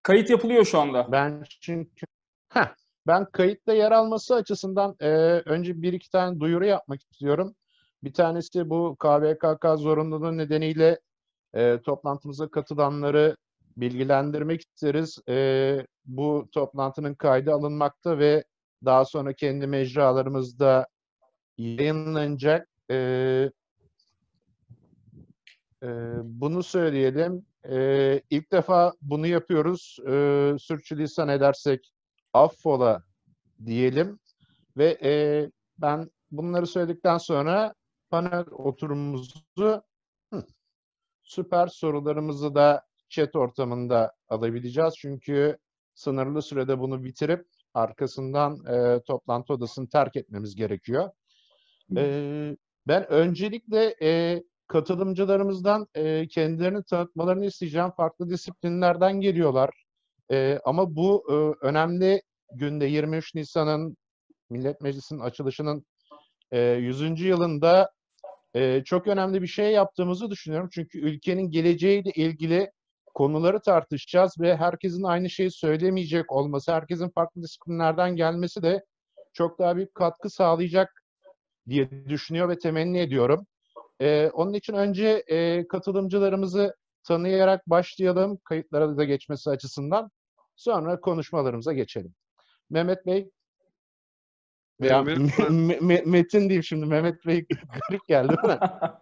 Kayıt yapılıyor şu anda. Ben çünkü Heh, ben kayıtta yer alması açısından önce bir iki tane duyuru yapmak istiyorum. Bir tanesi bu KVKK zorunluluğu nedeniyle toplantımıza katılanları bilgilendirmek isteriz. Bu toplantının kaydı alınmakta ve daha sonra kendi mecralarımızda yayınlanacak. Bunu söyleyelim. İlk defa bunu yapıyoruz. Sürçülisan edersek affola diyelim. Ve ben bunları söyledikten sonra panel oturumumuzu süper sorularımızı da chat ortamında alabileceğiz. Çünkü sınırlı sürede bunu bitirip arkasından toplantı odasını terk etmemiz gerekiyor. Ben öncelikle katılımcılarımızdan kendilerini tanıtmalarını isteyeceğim. Farklı disiplinlerden geliyorlar. Ama bu önemli günde 23 Nisan'ın Millet Meclisi'nin açılışının 100. yılında çok önemli bir şey yaptığımızı düşünüyorum. Çünkü ülkenin geleceğiyle ilgili konuları tartışacağız ve herkesin aynı şeyi söylemeyecek olması, herkesin farklı disiplinlerden gelmesi de çok daha büyük katkı sağlayacak diye düşünüyor ve temenni ediyorum. Onun için önce katılımcılarımızı tanıyarak başlayalım, kayıtlara da geçmesi açısından. Sonra konuşmalarımıza geçelim. Mehmet Bey, veya Metin diyeyim şimdi. Mehmet Bey garip geldi değil mi?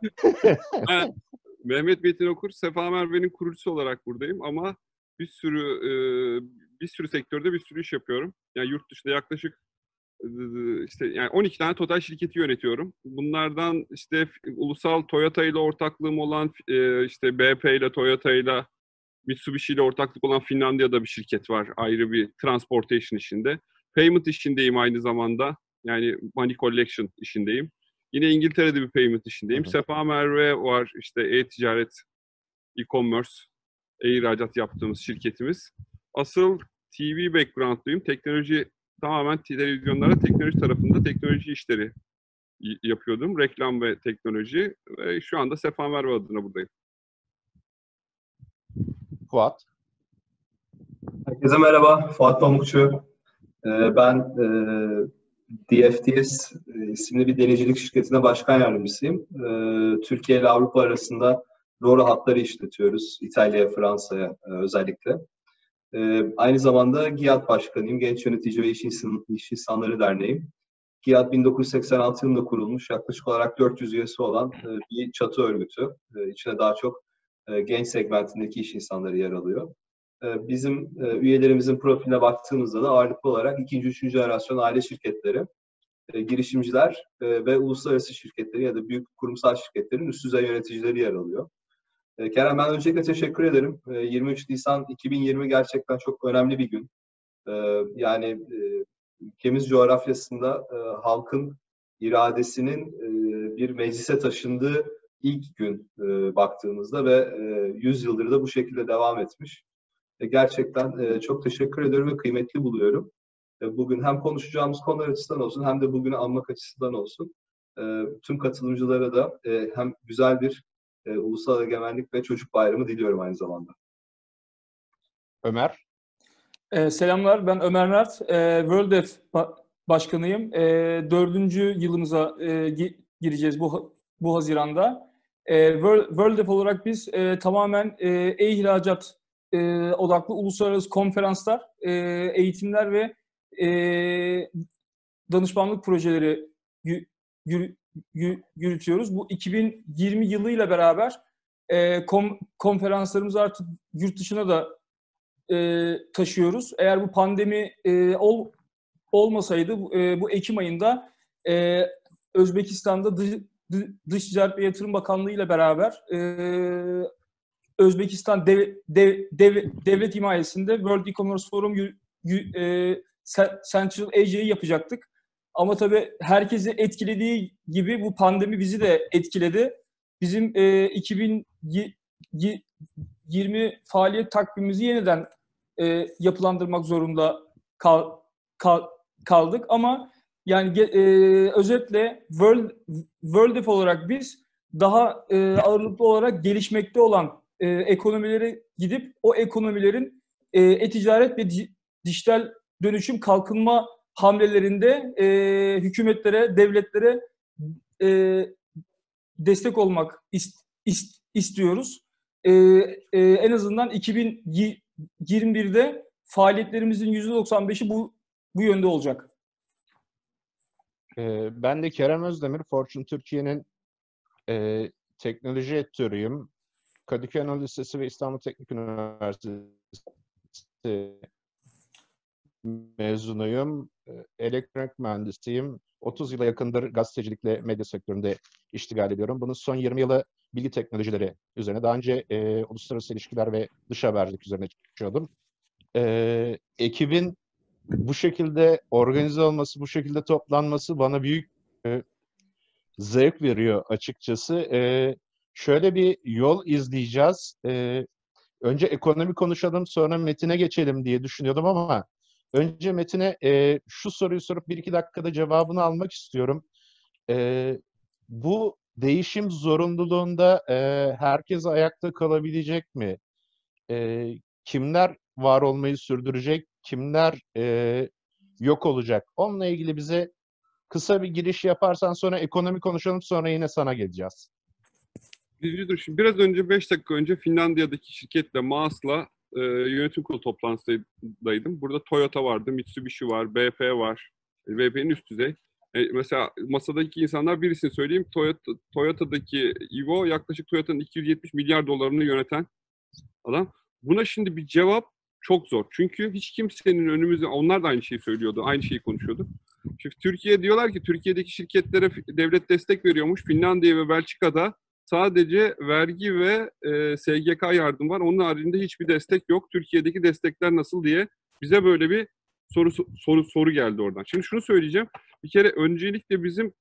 Mehmet Metin Okur, Sefa Merve'nin kurucusu olarak buradayım ama bir sürü sektörde bir sürü iş yapıyorum. Yani yurt dışında yaklaşık işte yani 12 tane total şirketi yönetiyorum. Bunlardan işte ulusal Toyota ile ortaklığım olan işte BP ile Toyota ile Mitsubishi ile ortaklık olan Finlandiya'da bir şirket var. Ayrı bir transportation işinde. Payment işindeyim aynı zamanda. Yani Money Collection işindeyim. Yine İngiltere'de bir payment işindeyim. Sefa Merve var, işte e-ticaret, e-commerce, e-ihracat yaptığımız şirketimiz. Asıl TV background'luyum. Teknoloji, tamamen televizyonlara teknoloji tarafında teknoloji işleri yapıyordum. Reklam ve teknoloji. Ve şu anda Sefa Merve adına buradayım. Fuat. Herkese merhaba. Fuat Pamukçu. Ben DFDS isimli bir denizcilik şirketine başkan yardımcısıyım. Türkiye ile Avrupa arasında RoRo hatları işletiyoruz. İtalya'ya, Fransa'ya özellikle. Aynı zamanda GİAD Başkanıyım. Genç Yönetici ve İş İnsanları Derneği. GİAD 1986 yılında kurulmuş, yaklaşık olarak 400 üyesi olan bir çatı örgütü. İçine daha çok genç segmentindeki iş insanları yer alıyor. Bizim üyelerimizin profiline baktığımızda da ağırlıklı olarak 2. 3. jenerasyon aile şirketleri, girişimciler ve uluslararası şirketleri ya da büyük kurumsal şirketlerin üst düzey yöneticileri yer alıyor. Kerem, ben öncelikle teşekkür ederim. 23 Nisan 2020 gerçekten çok önemli bir gün. Yani ülkemiz coğrafyasında halkın iradesinin bir meclise taşındığı ilk gün baktığımızda ve 100 yıldır da bu şekilde devam etmiş. Gerçekten çok teşekkür ediyorum ve kıymetli buluyorum. Bugün hem konuşacağımız konular açısından olsun hem de bugünü anmak açısından olsun. Tüm katılımcılara da hem güzel bir Ulusal Egemenlik ve Çocuk Bayramı diliyorum aynı zamanda. Ömer. Selamlar, ben Ömer Mert. WorldDev Başkanıyım. 4. yılımıza gireceğiz bu Haziran'da. WorldDev olarak biz tamamen e-ihracat odaklı uluslararası konferanslar, eğitimler ve danışmanlık projeleri yürütüyoruz. Bu 2020 yılıyla beraber konferanslarımızı artık yurt dışına da taşıyoruz. Eğer bu pandemi olmasaydı bu Ekim ayında Özbekistan'da Dış Ticaret ve Yatırım Bakanlığı ile beraber Özbekistan Devlet Himayesi'nde World E-Commerce Forum Central Asia'yı yapacaktık. Ama tabii herkesi etkilediği gibi bu pandemi bizi de etkiledi. Bizim 2020 faaliyet takvimimizi yeniden yapılandırmak zorunda kaldık. Ama yani özetle WorldDev olarak biz daha ağırlıklı olarak gelişmekte olan ekonomilere gidip o ekonomilerin e-ticaret ve dijital dönüşüm kalkınma hamlelerinde hükümetlere, devletlere destek olmak istiyoruz. En azından 2021'de faaliyetlerimizin %95'i bu yönde olacak. Ben de Kerem Özdemir, Fortune Türkiye'nin teknoloji editörüyüm. Kadıköy Anadolu Lisesi ve İstanbul Teknik Üniversitesi mezunuyum. Elektronik mühendisiyim. 30 yıla yakındır gazetecilikle medya sektöründe iştigal ediyorum. Bunun son 20 yılı bilgi teknolojileri üzerine. Daha önce uluslararası ilişkiler ve dış habercilik üzerine çalışıyordum. Ekibin bu şekilde organize olması, bu şekilde toplanması bana büyük zevk veriyor açıkçası. Şöyle bir yol izleyeceğiz. Önce ekonomi konuşalım, sonra Metin'e geçelim diye düşünüyordum ama önce Metin'e şu soruyu sorup 1-2 dakikada cevabını almak istiyorum. Bu değişim zorunluluğunda herkes ayakta kalabilecek mi? Kimler var olmayı sürdürecek, kimler yok olacak? Onunla ilgili bize kısa bir giriş yaparsan sonra ekonomi konuşalım, sonra yine sana geleceğiz. Şimdi biraz önce 5 dakika önce Finlandiya'daki şirketle Maas'la yönetim kurulu toplantısındaydım. Burada Toyota vardı, Mitsubishi var, BP var. BP'nin üst düzey. Mesela masadaki insanlar birisini söyleyeyim. Toyota'daki Ivo yaklaşık Toyota'nın 270 milyar dolarını yöneten adam. Buna şimdi bir cevap çok zor. Çünkü hiç kimsenin önümüzde, onlar da aynı şeyi söylüyordu, aynı şeyi konuşuyordu. Şimdi Türkiye diyorlar ki Türkiye'deki şirketlere devlet destek veriyormuş. Finlandiya ve Belçika'da sadece vergi ve SGK yardım var. Onun haricinde hiçbir destek yok. Türkiye'deki destekler nasıl diye bize böyle bir soru geldi oradan. Şimdi şunu söyleyeceğim. Bir kere öncelikle bizim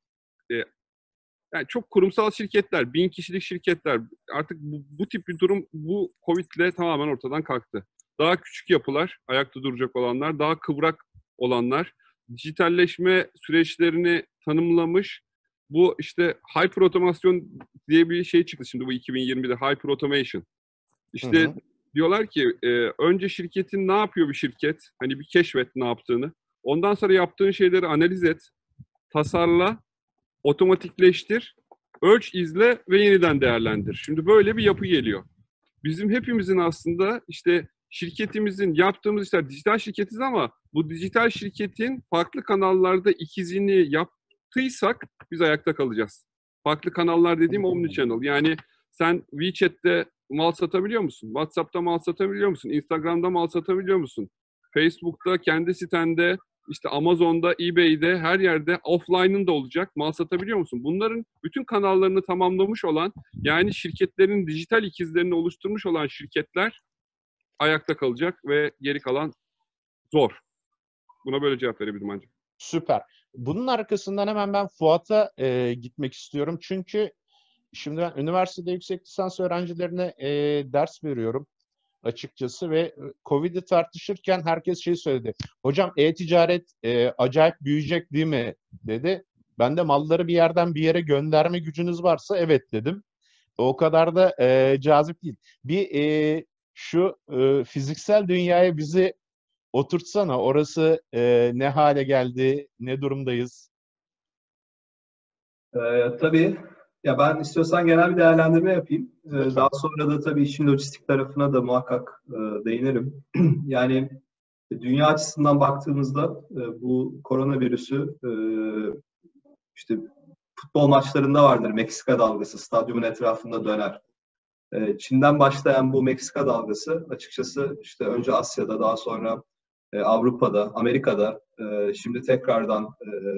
yani çok kurumsal şirketler, 1000 kişilik şirketler artık bu tip bir durum bu Covid'le tamamen ortadan kalktı. Daha küçük yapılar, ayakta duracak olanlar, daha kıvrak olanlar, dijitalleşme süreçlerini tanımlamış. Bu işte hyper otomasyon diye bir şey çıktı şimdi bu 2020'de, hyper automation. İşte diyorlar ki önce şirketin ne yapıyor bir şirket? Hani bir keşfet ne yaptığını. Ondan sonra yaptığın şeyleri analiz et, tasarla, otomatikleştir, ölç, izle ve yeniden değerlendir. Şimdi böyle bir yapı geliyor. Bizim hepimizin aslında işte şirketimizin yaptığımız işler dijital şirketiz ama bu dijital şirketin farklı kanallarda ikizini yaptıysak biz ayakta kalacağız. Farklı kanallar dediğim omnichannel. Yani sen WeChat'te mal satabiliyor musun? WhatsApp'ta mal satabiliyor musun? Instagram'da mal satabiliyor musun? Facebook'ta, kendi sitende, işte Amazon'da, eBay'de, her yerde offline'ın da olacak. Mal satabiliyor musun? Bunların bütün kanallarını tamamlamış olan, yani şirketlerin dijital ikizlerini oluşturmuş olan şirketler ayakta kalacak ve geri kalan zor. Buna böyle cevap verebilirim ancak. Süper. Bunun arkasından hemen ben Fuat'a gitmek istiyorum. Çünkü şimdi ben üniversitede yüksek lisans öğrencilerine ders veriyorum açıkçası ve Covid'i tartışırken herkes şey söyledi. Hocam e-ticaret acayip büyüyecek değil mi dedi. Ben de malları bir yerden bir yere gönderme gücünüz varsa evet dedim. O kadar da cazip değil. Bir şu fiziksel dünyaya bizi oturtsana. Orası ne hale geldi, ne durumdayız? Tabii. Ya ben istiyorsan genel bir değerlendirme yapayım. Daha sonra da tabii işin lojistik tarafına da muhakkak değinerim. Yani dünya açısından baktığımızda bu koronavirüsü işte futbol maçlarında vardır. Meksika dalgası stadyumun etrafında döner. Çin'den başlayan bu Meksika dalgası açıkçası işte önce Asya'da, daha sonra Avrupa'da, Amerika'da, şimdi tekrardan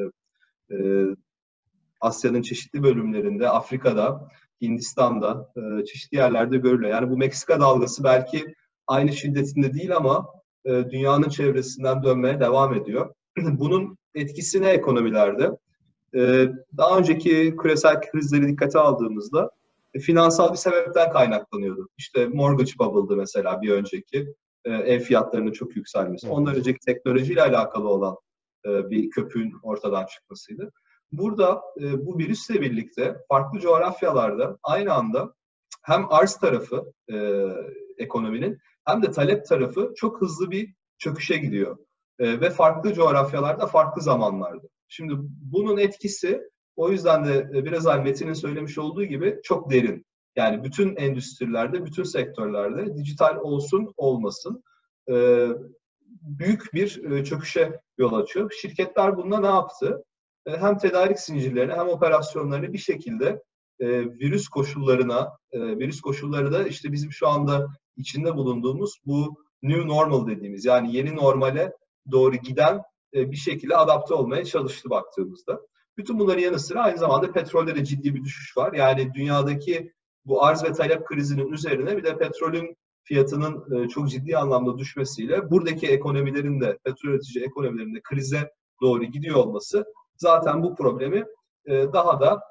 Asya'nın çeşitli bölümlerinde, Afrika'da, Hindistan'da, çeşitli yerlerde görülüyor. Yani bu Meksika dalgası belki aynı şiddetinde değil ama dünyanın çevresinden dönmeye devam ediyor. Bunun etkisi ne ekonomilerde? Daha önceki küresel krizleri dikkate aldığımızda finansal bir sebepten kaynaklanıyordu. İşte mortgage bubble'dı mesela bir önceki, ev fiyatlarının çok yükselmesi. Ondan önceki teknolojiyle alakalı olan bir köpüğün ortadan çıkmasıydı. Burada bu virüsle birlikte farklı coğrafyalarda aynı anda hem arz tarafı ekonominin hem de talep tarafı çok hızlı bir çöküşe gidiyor. Ve farklı coğrafyalarda, farklı zamanlarda. Şimdi bunun etkisi, o yüzden de biraz Metin'in söylemiş olduğu gibi çok derin. Yani bütün endüstrilerde, bütün sektörlerde dijital olsun olmasın büyük bir çöküşe yol açıyor. Şirketler bununla ne yaptı? Hem tedarik zincirlerini hem operasyonlarını bir şekilde virüs koşulları da işte bizim şu anda içinde bulunduğumuz bu new normal dediğimiz, yani yeni normale doğru giden bir şekilde adapte olmaya çalıştı baktığımızda. Bütün bunların yanı sıra aynı zamanda petrolde de ciddi bir düşüş var. Yani dünyadaki bu arz ve talep krizinin üzerine bir de petrolün fiyatının çok ciddi anlamda düşmesiyle buradaki ekonomilerin de, petrol üretici ekonomilerin de krize doğru gidiyor olması zaten bu problemi daha da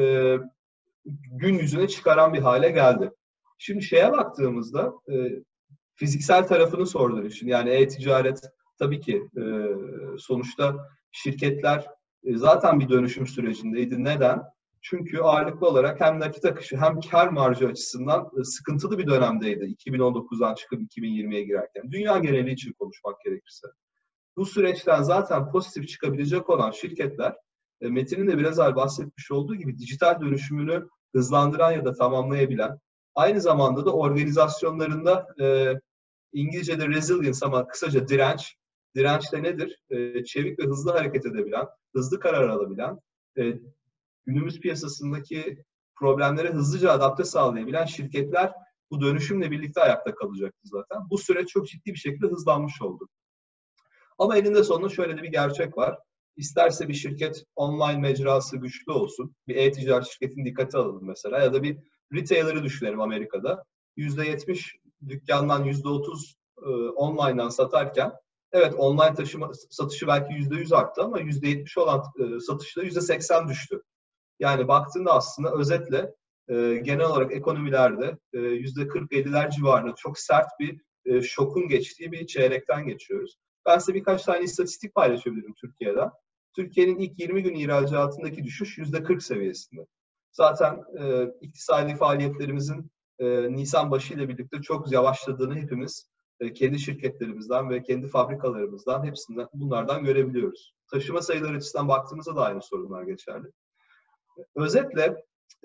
gün yüzüne çıkaran bir hale geldi. Şimdi şeye baktığımızda fiziksel tarafını sorduğun için, yani e-ticaret tabii ki sonuçta şirketler zaten bir dönüşüm sürecindeydi. Neden? Çünkü ağırlıklı olarak hem nakit akışı hem kar marjı açısından sıkıntılı bir dönemdeydi 2019'dan çıkıp 2020'ye girerken. Dünya geneli için konuşmak gerekirse. Bu süreçten zaten pozitif çıkabilecek olan şirketler, Metin'in de biraz evvel bahsetmiş olduğu gibi dijital dönüşümünü hızlandıran ya da tamamlayabilen, aynı zamanda da organizasyonlarında İngilizce'de resilience ama kısaca direnç. Direnç de nedir? Çevik ve hızlı hareket edebilen, hızlı karar alabilen, günümüz piyasasındaki problemlere hızlıca adapte sağlayabilen şirketler bu dönüşümle birlikte ayakta kalacaktı zaten. Bu süreç çok ciddi bir şekilde hızlanmış oldu. Ama elinde sonunda şöyle de bir gerçek var. İsterse bir şirket online mecrası güçlü olsun, bir e-ticaret şirketini dikkate alalım mesela, ya da bir retailer'ı düşünelim Amerika'da. %70 dükkandan %30 online'dan satarken, evet online satışı belki %100 arttı ama %70 olan satışta %80 düştü. Yani baktığında aslında özetle genel olarak ekonomilerde %40-50'ler civarında çok sert bir şokun geçtiği bir çeyrekten geçiyoruz. Ben size birkaç tane istatistik paylaşabilirim Türkiye'den. Türkiye'nin ilk 20 gün ihracatındaki düşüş %40 seviyesinde. Zaten iktisadi faaliyetlerimizin Nisan başı ile birlikte çok yavaşladığını hepimiz kendi şirketlerimizden ve kendi fabrikalarımızdan, hepsinden, bunlardan görebiliyoruz. Taşıma sayıları açısından baktığımızda da aynı sorunlar geçerli. Özetle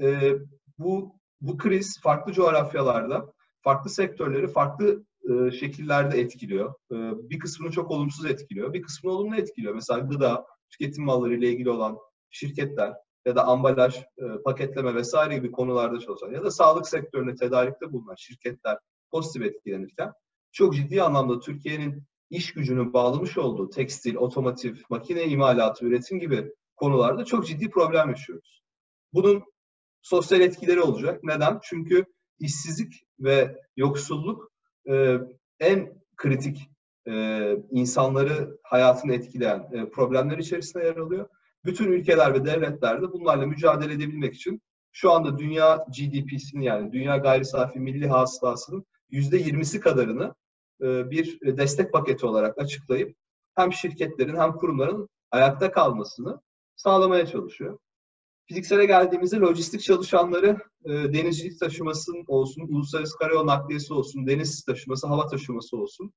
bu kriz farklı coğrafyalarda, farklı sektörleri farklı şekillerde etkiliyor. Bir kısmını çok olumsuz etkiliyor, bir kısmını olumlu etkiliyor. Mesela gıda, tüketim malları ile ilgili olan şirketler ya da ambalaj, paketleme vesaire gibi konularda çalışan ya da sağlık sektöründe tedarikte bulunan şirketler pozitif etkilenirken, çok ciddi anlamda Türkiye'nin iş gücünü bağlamış olduğu tekstil, otomotiv, makine imalatı, üretim gibi konularda çok ciddi problem yaşıyoruz. Bunun sosyal etkileri olacak. Neden? Çünkü işsizlik ve yoksulluk en kritik insanları hayatını etkileyen problemler içerisinde yer alıyor. Bütün ülkeler ve devletler de bunlarla mücadele edebilmek için şu anda dünya GDP'sinin, yani dünya gayri safi milli hasılasının %20'si kadarını bir destek paketi olarak açıklayıp hem şirketlerin hem kurumların ayakta kalmasını sağlamaya çalışıyor. Fiziksele geldiğimizde lojistik çalışanları, denizcilik taşıması olsun, uluslararası karayolu nakliyesi olsun, deniz taşıması, hava taşıması olsun.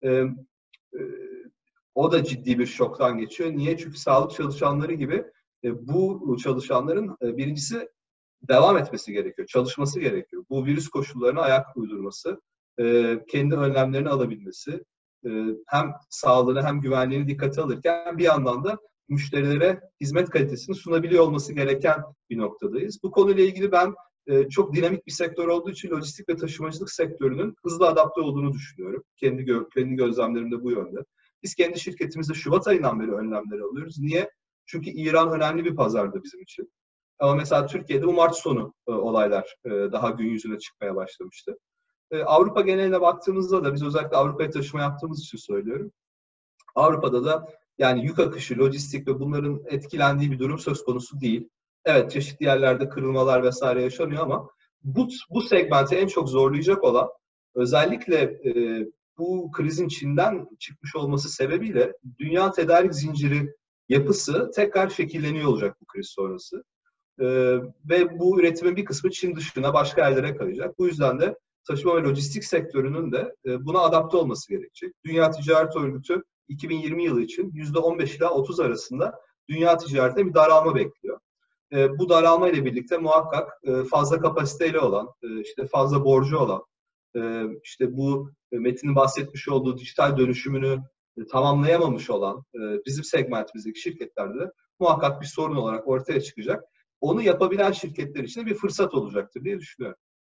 O da ciddi bir şoktan geçiyor. Niye? Çünkü sağlık çalışanları gibi bu çalışanların birincisi devam etmesi gerekiyor, çalışması gerekiyor. Bu virüs koşullarına ayak uydurması, kendi önlemlerini alabilmesi, hem sağlığını hem güvenliğini dikkate alırken bir yandan da müşterilere hizmet kalitesini sunabiliyor olması gereken bir noktadayız. Bu konuyla ilgili ben çok dinamik bir sektör olduğu için lojistik ve taşımacılık sektörünün hızlı adapte olduğunu düşünüyorum. Kendi gözlemlerim de bu yönde. Biz kendi şirketimizde Şubat ayından beri önlemleri alıyoruz. Niye? Çünkü İran önemli bir pazardı bizim için. Ama mesela Türkiye'de bu Mart sonu olaylar daha gün yüzüne çıkmaya başlamıştı. Avrupa geneline baktığımızda da, biz özellikle Avrupa'ya taşıma yaptığımız için söylüyorum. Avrupa'da da yani yük akışı, lojistik ve bunların etkilendiği bir durum söz konusu değil. Evet, çeşitli yerlerde kırılmalar vesaire yaşanıyor ama bu segmenti en çok zorlayacak olan, özellikle bu krizin Çin'den çıkmış olması sebebiyle dünya tedarik zinciri yapısı tekrar şekilleniyor olacak bu kriz sonrası. Ve bu üretimin bir kısmı Çin dışına, başka yerlere kayacak. Bu yüzden de taşıma ve lojistik sektörünün de buna adapte olması gerekecek. Dünya Ticaret Örgütü 2020 yılı için %15 ila 30 arasında dünya ticaretinde bir daralma bekliyor. Bu daralma ile birlikte muhakkak fazla kapasiteyle olan, işte fazla borcu olan, işte bu Metin'in bahsetmiş olduğu dijital dönüşümünü tamamlayamamış olan bizim segmentimizdeki şirketlerde de muhakkak bir sorun olarak ortaya çıkacak. Onu yapabilen şirketler için de bir fırsat olacaktır diye düşünüyorum.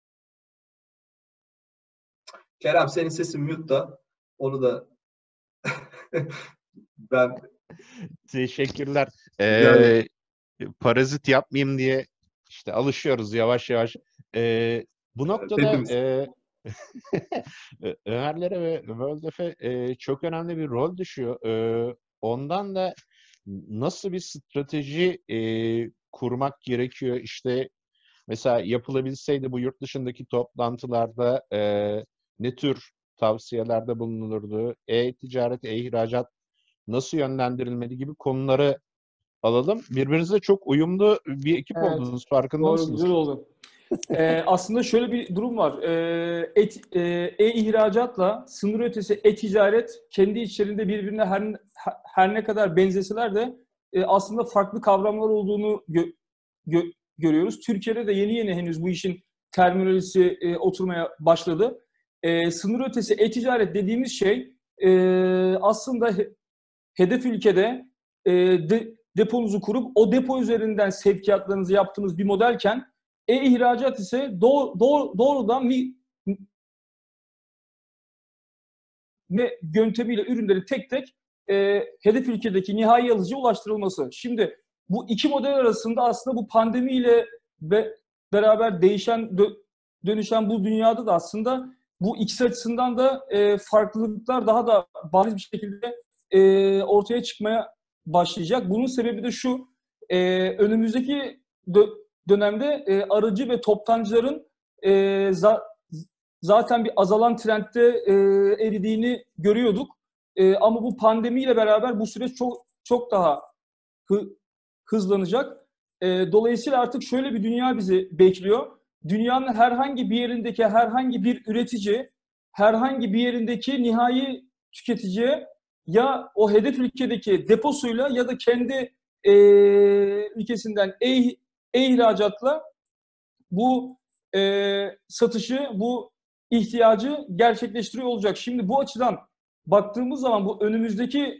Kerem, senin sesin mute'da. Onu da ben... Teşekkürler. Yani... Parazit yapmayayım diye işte alışıyoruz yavaş yavaş. Bu noktada Ömerlere ve World çok önemli bir rol düşüyor. Ondan da nasıl bir strateji kurmak gerekiyor? İşte mesela yapılabilseydi bu yurt dışındaki toplantılarda ne tür tavsiyelerde bulunulurdu? E-ticaret, e-ihracat nasıl yönlendirilmeli gibi konuları alalım. Birbirinize çok uyumlu bir ekip oldunuz. Farkında mısınız? Güzel oldu. Aslında şöyle bir durum var. E-ihracatla sınır ötesi e-ticaret kendi içlerinde birbirine her ne kadar benzeseler de aslında farklı kavramlar olduğunu görüyoruz. Türkiye'de de yeni henüz bu işin terminolojisi oturmaya başladı. Sınır ötesi e-ticaret dediğimiz şey aslında hedef ülkede deponuzu kurup o depo üzerinden sevkiyatlarınızı yaptığınız bir modelken e-ihracat ise doğrudan ve yöntemiyle ürünleri tek tek hedef ülkedeki nihai alıcıya ulaştırılması. Şimdi bu iki model arasında aslında bu pandemiyle beraber dönüşen bu dünyada da aslında bu ikisi açısından da farklılıklar daha da bariz bir şekilde ortaya çıkmaya başlayacak. Bunun sebebi de şu, önümüzdeki dönemde aracı ve toptancıların zaten bir azalan trendde eridiğini görüyorduk. Ama bu pandemiyle beraber bu süreç çok daha hızlanacak. Dolayısıyla artık şöyle bir dünya bizi bekliyor. Dünyanın herhangi bir yerindeki herhangi bir üretici, herhangi bir yerindeki nihai tüketiciye ya o hedef ülkedeki deposuyla ya da kendi ülkesinden ihracatla bu satışı, bu ihtiyacı gerçekleştiriyor olacak. Şimdi bu açıdan baktığımız zaman bu önümüzdeki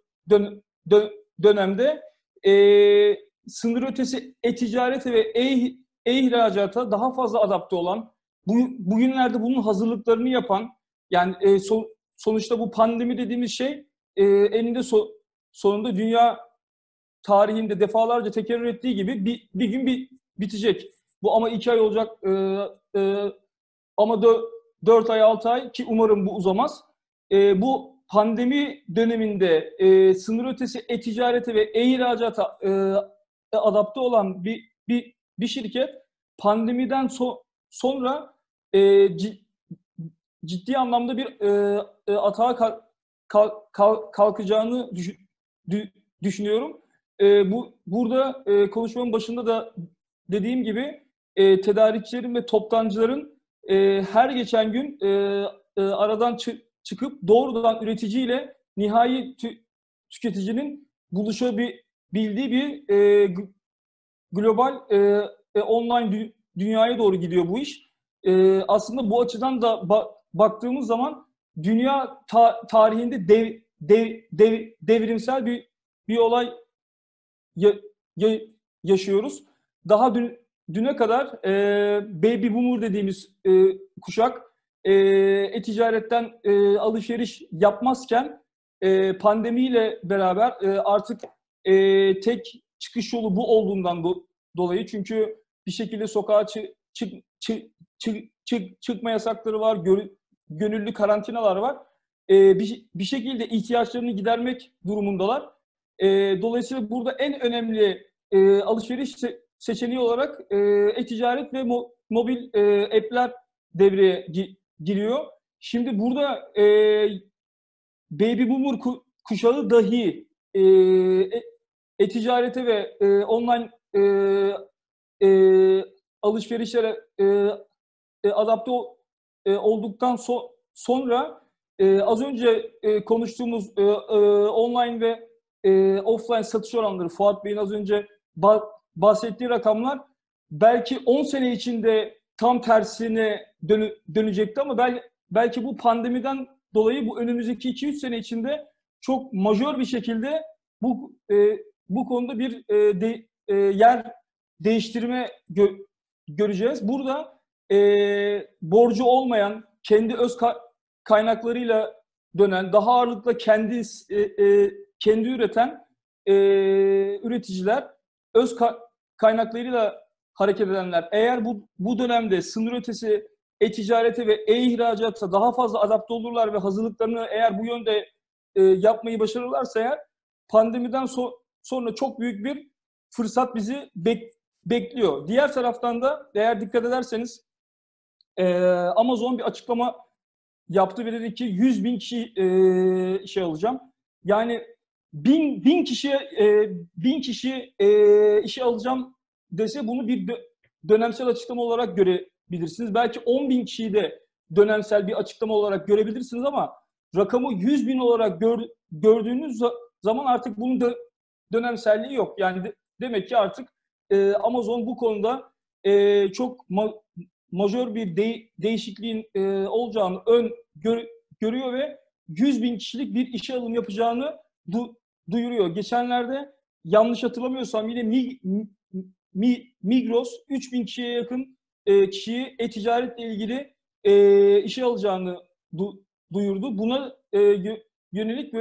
dönemde sınır ötesi e-ticarete ve e-ihracata daha fazla adapte olan, bugünlerde bunun hazırlıklarını yapan, yani sonuçta bu pandemi dediğimiz şey eninde sonunda dünya tarihinde defalarca tekerrür ettiği gibi bir gün bitecek. Bu ama 2 ay olacak, ama 4 ay, 6 ay ki umarım bu uzamaz. Bu pandemi döneminde sınır ötesi e-ticarete ve e-ihracata adapte olan bir şirket pandemiden sonra ciddi anlamda bir atağa kalkacağını düşünüyorum. Burada konuşmanın başında da dediğim gibi tedarikçilerin ve toptancıların her geçen gün aradan çıkıp doğrudan üreticiyle nihai tüketicinin buluşabildiği bir global online dünyaya doğru gidiyor bu iş. Aslında bu açıdan da baktığımız zaman dünya tarihinde devrimsel bir olay yaşıyoruz. Daha düne kadar baby boomer dediğimiz kuşak e-ticaretten alışveriş yapmazken pandemiyle beraber artık tek çıkış yolu bu olduğundan dolayı, çünkü bir şekilde sokağa çıkma yasakları var, gönüllü karantinalar var. Bir şekilde ihtiyaçlarını gidermek durumundalar. Dolayısıyla burada en önemli alışveriş seçeneği olarak e-ticaret ve mobil app'ler devreye giriyor. Şimdi burada baby boomer kuşağı dahi e-ticarete ve online alışverişlere adapte olduktan sonra az önce konuştuğumuz online ve offline satış oranları, Fuat Bey'in az önce bahsettiği rakamlar belki 10 sene içinde tam tersine dönecekti ama belki bu pandemiden dolayı bu önümüzdeki 2-3 sene içinde çok majör bir şekilde bu konuda bir yer değiştirme göreceğiz. Burada borcu olmayan, kendi öz kaynaklarıyla dönen, daha ağırlıkla kendi üreten üreticiler, öz kaynaklarıyla hareket edenler, eğer bu dönemde sınır ötesi e-ticarete ve e-ihracata daha fazla adapte olurlar ve hazırlıklarını eğer bu yönde yapmayı başarırlarsa eğer, pandemiden sonra çok büyük bir fırsat bizi bekliyor. Diğer taraftan da eğer dikkat ederseniz Amazon bir açıklama yaptı ve dedi ki 100.000 kişi işe alacağım. Yani 1000 kişi işe alacağım dese bunu bir dönemsel açıklama olarak görebilirsiniz. Belki 10.000 kişiyi de dönemsel bir açıklama olarak görebilirsiniz ama rakamı 100.000 olarak gördüğünüz zaman artık bunun dönemselliği yok. Yani demek ki artık Amazon bu konuda çok majör bir değişikliğin olacağını görüyor ve 100.000 kişilik bir işe alım yapacağını duyuruyor. Geçenlerde yanlış hatırlamıyorsam yine Migros 3.000 kişiye yakın kişiyi e-ticaretle ilgili işe alacağını duyurdu. Buna yönelik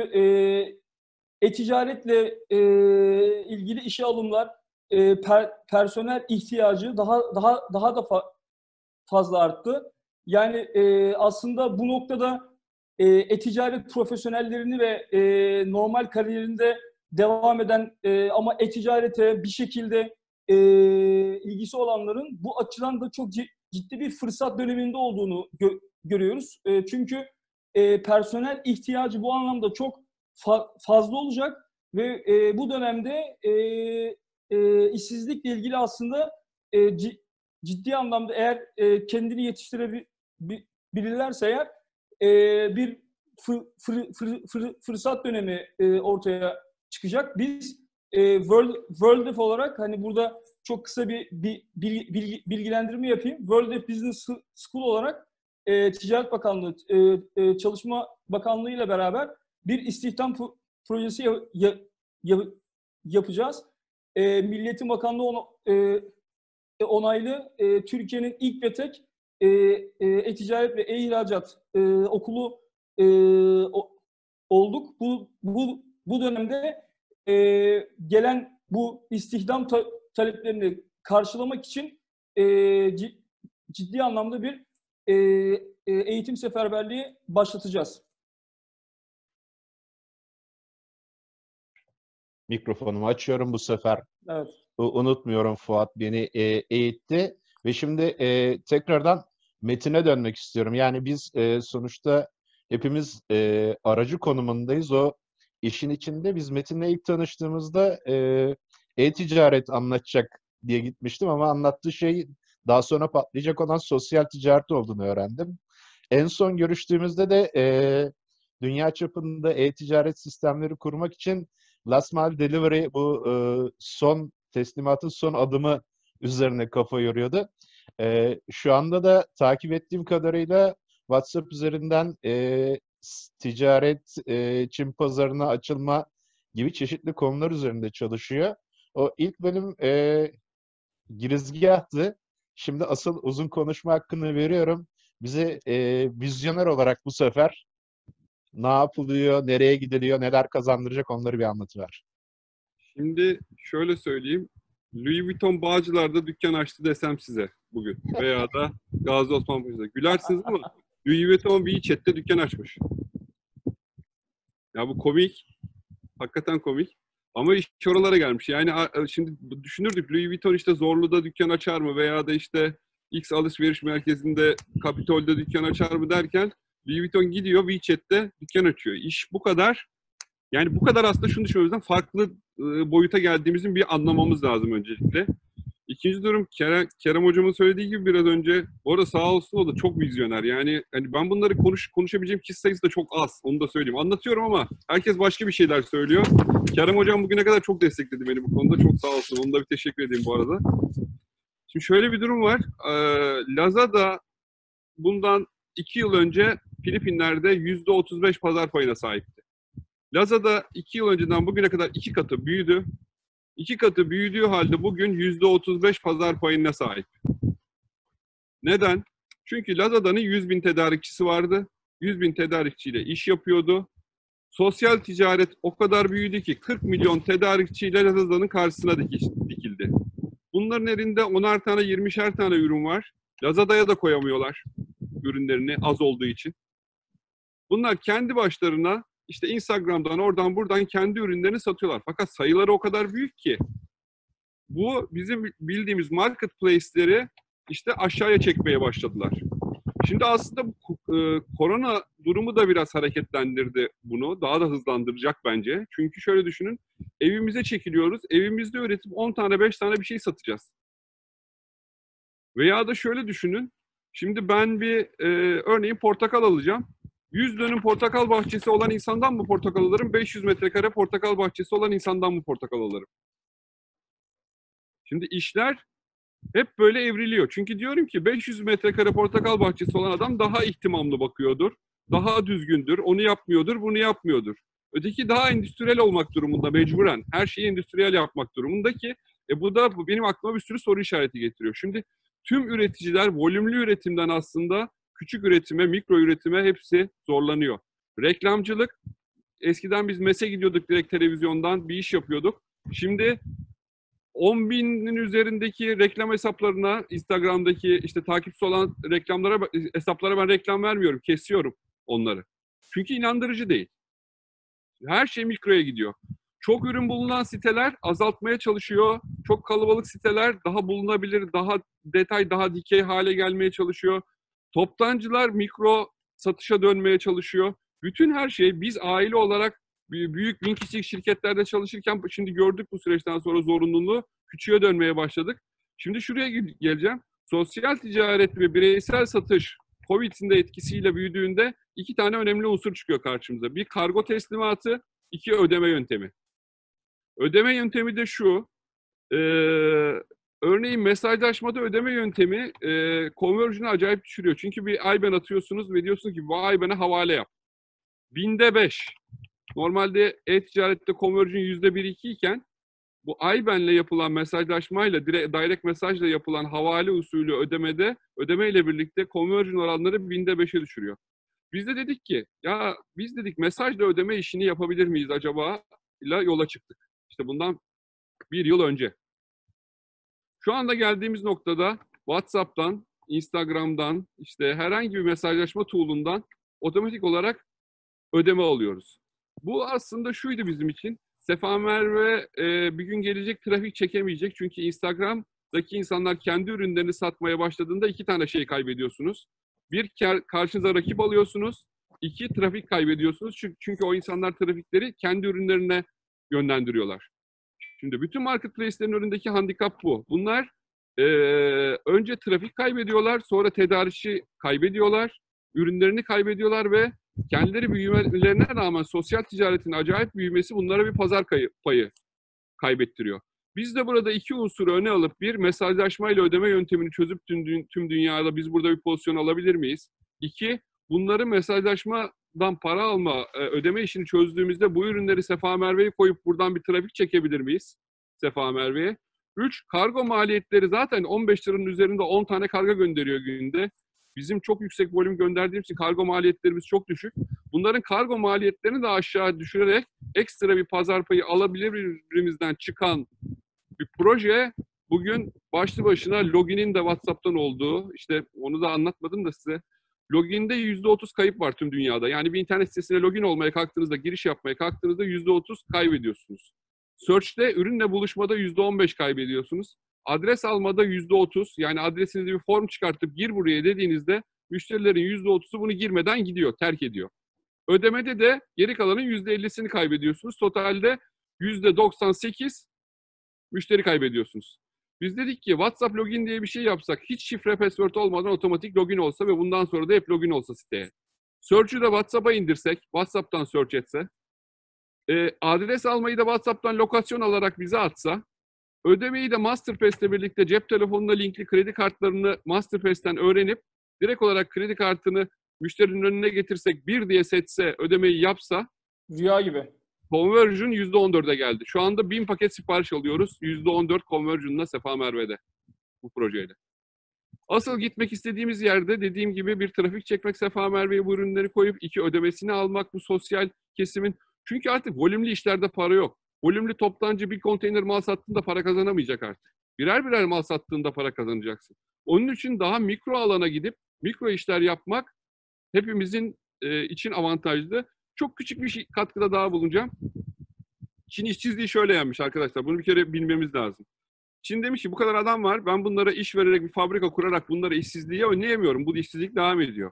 e-ticaretle ilgili işe alımlar, personel ihtiyacı daha da fazla arttı. Yani aslında bu noktada e-ticaret profesyonellerini ve normal kariyerinde devam eden ama e-ticarete bir şekilde ilgisi olanların bu açıdan da çok ciddi bir fırsat döneminde olduğunu görüyoruz. Çünkü personel ihtiyacı bu anlamda çok fazla olacak ve bu dönemde işsizlikle ilgili aslında ciddi anlamda eğer kendini yetiştirebilirlerse eğer bir fırsat dönemi ortaya çıkacak. Biz World olarak hani burada çok kısa bir bilgilendirme yapayım. World Business School olarak Ticaret Bakanlığı, Çalışma Bakanlığı ile beraber bir istihdam projesi yapacağız. Milli Eğitim Bakanlığı onaylı Türkiye'nin ilk ve tek e-ticaret ve e-ihracat okulu olduk. Bu dönemde gelen bu istihdam taleplerini karşılamak için ciddi anlamda bir eğitim seferberliği başlatacağız. Mikrofonumu açıyorum bu sefer. Evet. Unutmuyorum, Fuat beni eğitti ve şimdi tekrardan Metin'e dönmek istiyorum. Yani biz sonuçta hepimiz aracı konumundayız. O işin içinde biz Metin'le ilk tanıştığımızda e-ticaret anlatacak diye gitmiştim ama anlattığı şey daha sonra patlayacak olan sosyal ticaret olduğunu öğrendim. En son görüştüğümüzde de dünya çapında e-ticaret sistemleri kurmak için Last Mile Delivery, bu son teslimatın son adımı üzerine kafa yoruyordu. Şu anda da takip ettiğim kadarıyla WhatsApp üzerinden ticaret, Çin pazarına açılma gibi çeşitli konular üzerinde çalışıyor. O ilk bölüm girizgahtı. Şimdi asıl uzun konuşma hakkını veriyorum. Bize vizyoner olarak bu sefer ne yapılıyor, nereye gidiliyor, neler kazandıracak onları bir anlatıver. Şimdi şöyle söyleyeyim. Louis Vuitton Bağcılar'da dükkan açtı desem size bugün. Veya da Gazi Osman Paşa'da. Gülersiniz ama Louis Vuitton WeChat'te dükkan açmış. Ya bu komik. Hakikaten komik. Ama iş oralara gelmiş. Yani şimdi düşünürdük Louis Vuitton işte Zorlu'da dükkan açar mı veya da işte X alışveriş merkezinde Kapitol'de dükkan açar mı derken Louis Vuitton gidiyor WeChat'te dükkan açıyor. İş bu kadar. Yani bu kadar aslında şunu düşünmemizden farklı boyuta geldiğimizin bir anlamamız lazım öncelikle. İkinci durum Kerem hocamın söylediği gibi biraz önce. Orada sağ olsun o da çok vizyoner. Yani hani ben bunları konuşabileceğim kişi sayısı da çok az. Onu da söyleyeyim. Anlatıyorum ama herkes başka bir şeyler söylüyor. Kerem hocam bugüne kadar çok destekledi beni bu konuda. Çok sağ olsun. Onu da bir teşekkür edeyim bu arada. Şimdi şöyle bir durum var. Lazada bundan 2 yıl önce Filipinler'de %35 pazar payına sahipti. Lazada 2 yıl önceden bugüne kadar 2 katı büyüdü. 2 katı büyüdüğü halde bugün %35 pazar payına sahip. Neden? Çünkü Lazada'nın 100.000 tedarikçisi vardı. 100.000 tedarikçiyle iş yapıyordu. Sosyal ticaret o kadar büyüdü ki 40 milyon tedarikçiyle Lazada'nın karşısına dikildi. Bunların elinde 10'ar tane 20'şer tane ürün var. Lazada'ya da koyamıyorlar ürünlerini az olduğu için. Bunlar kendi başlarına işte Instagram'dan oradan buradan kendi ürünlerini satıyorlar. Fakat sayıları o kadar büyük ki bu bizim bildiğimiz marketplace'leri işte aşağıya çekmeye başladılar. Şimdi aslında bu korona durumu da biraz hareketlendirdi bunu. Daha da hızlandıracak bence. Çünkü şöyle düşünün. Evimize çekiliyoruz. Evimizde üretip 10 tane 5 tane bir şey satacağız. Veya da şöyle düşünün. Şimdi ben bir örneğin portakal alacağım. 100 dönüm portakal bahçesi olan insandan mı portakal alırım? 500 metrekare portakal bahçesi olan insandan mı portakal alırım? Şimdi işler hep böyle evriliyor. Çünkü diyorum ki 500 metrekare portakal bahçesi olan adam daha ihtimamlı bakıyordur. Daha düzgündür. Onu yapmıyordur, bunu yapmıyordur. Öteki daha endüstriyel olmak durumunda mecburen. Her şeyi endüstriyel yapmak durumunda ki bu da benim aklıma bir sürü soru işareti getiriyor. Şimdi tüm üreticiler volümlü üretimden aslında küçük üretime, mikro üretime hepsi zorlanıyor. Reklamcılık, eskiden biz MES'e gidiyorduk direkt televizyondan bir iş yapıyorduk. Şimdi 10.000'in üzerindeki reklam hesaplarına, Instagram'daki işte takipçisi olan hesaplara ben reklam vermiyorum, kesiyorum onları. Çünkü inandırıcı değil. Her şey mikroya gidiyor. Çok ürün bulunan siteler azaltmaya çalışıyor. Çok kalabalık siteler daha bulunabilir, daha detay, daha dikey hale gelmeye çalışıyor. Toptancılar mikro satışa dönmeye çalışıyor. Bütün her şey biz aile olarak büyük 1000 kişilik şirketlerde çalışırken şimdi gördük bu süreçten sonra zorunluluğu küçüğe dönmeye başladık. Şimdi şuraya geleceğim. Sosyal ticaret ve bireysel satış Covid'in de etkisiyle büyüdüğünde 2 tane önemli unsur çıkıyor karşımıza. Bir kargo teslimatı, 2 ödeme yöntemi. Ödeme yöntemi de şu. Örneğin mesajlaşmada ödeme yöntemi conversion'ı acayip düşürüyor. Çünkü bir IBAN atıyorsunuz ve diyorsunuz ki bu IBAN'a havale yap. 1000'de 5. Normalde e-ticarette conversion %1-2 iken bu IBAN'le yapılan mesajlaşmayla, direct mesajla yapılan havale usulü ödemeyle birlikte conversion oranları 1000'de 5'e düşürüyor. Biz de dedik ki ya biz dedik mesajla ödeme işini yapabilir miyiz acaba ile yola çıktık. İşte bundan 1 yıl önce. Şu anda geldiğimiz noktada WhatsApp'tan, Instagram'dan, işte herhangi bir mesajlaşma tool'undan otomatik olarak ödeme alıyoruz. Bu aslında şuydu bizim için. Sefa Merve bir gün gelecek trafik çekemeyecek. Çünkü Instagram'daki insanlar kendi ürünlerini satmaya başladığında 2 tane şey kaybediyorsunuz. Bir, karşınıza rakip alıyorsunuz. 2, trafik kaybediyorsunuz. Çünkü o insanlar trafikleri kendi ürünlerine yönlendiriyorlar. Şimdi bütün marketplace'lerin önündeki handikap bu. Bunlar önce trafik kaybediyorlar, sonra tedarikçi kaybediyorlar, ürünlerini kaybediyorlar ve kendileri büyümelerine rağmen sosyal ticaretin acayip büyümesi bunlara bir pazar payı kaybettiriyor. Biz de burada 2 unsuru öne alıp bir mesajlaşmayla ödeme yöntemini çözüp tüm dünyada biz burada bir pozisyon alabilir miyiz? 2, bunları mesajlaşmadan para alma, ödeme işini çözdüğümüzde bu ürünleri Sefa Merve'ye koyup buradan bir trafik çekebilir miyiz Sefa Merve'ye? 3, kargo maliyetleri zaten 15 liranın üzerinde 10 tane kargo gönderiyor günde. Bizim çok yüksek volüm gönderdiğimiz için kargo maliyetlerimiz çok düşük. Bunların kargo maliyetlerini de aşağı düşürerek ekstra bir pazar payı alabilirimizden çıkan bir proje bugün başlı başına loginin de WhatsApp'tan olduğu, işte onu da anlatmadım da size. Login'de %30 kayıp var tüm dünyada. Yani bir internet sitesine login olmaya kalktığınızda, giriş yapmaya kalktığınızda %30 kaybediyorsunuz. Search'te, ürünle buluşmada %15 kaybediyorsunuz. Adres almada %30, yani adresinize bir form çıkartıp gir buraya dediğinizde müşterilerin %30'u bunu girmeden gidiyor, terk ediyor. Ödemede de geri kalanın %50'sini kaybediyorsunuz. Totalde %98 müşteri kaybediyorsunuz. Biz dedik ki WhatsApp login diye bir şey yapsak, hiç şifre password olmadan otomatik login olsa ve bundan sonra da hep login olsa siteye. Search'ü de WhatsApp'a indirsek, WhatsApp'tan search etse, adres almayı da WhatsApp'tan lokasyon alarak bize atsa, ödemeyi de MasterPass'le birlikte cep telefonuna linkli kredi kartlarını MasterPass'ten öğrenip direkt olarak kredi kartını müşterinin önüne getirsek, bir diye seçse, ödemeyi yapsa, Rüya gibi. conversion %14'e geldi. Şu anda 1000 paket sipariş alıyoruz. %14 conversion'la Sefa Merve'de bu projeyle. Asıl gitmek istediğimiz yerde dediğim gibi bir trafik çekmek, Sefa Merve'ye bu ürünleri koyup 2 ödemesini almak bu sosyal kesimin. Çünkü artık volümlü işlerde para yok. Volümlü toptancı bir konteyner mal sattığında para kazanamayacak artık. Birer birer mal sattığında para kazanacaksın. Onun için daha mikro alana gidip mikro işler yapmak hepimizin için avantajlı. Çok küçük bir katkıda daha bulunacağım. Çin işsizliği şöyle yenmiş arkadaşlar. Bunu bir kere bilmemiz lazım. Çin demiş ki bu kadar adam var. Ben bunlara iş vererek bir fabrika kurarak bunlara işsizliği önleyemiyorum. Bu işsizlik devam ediyor.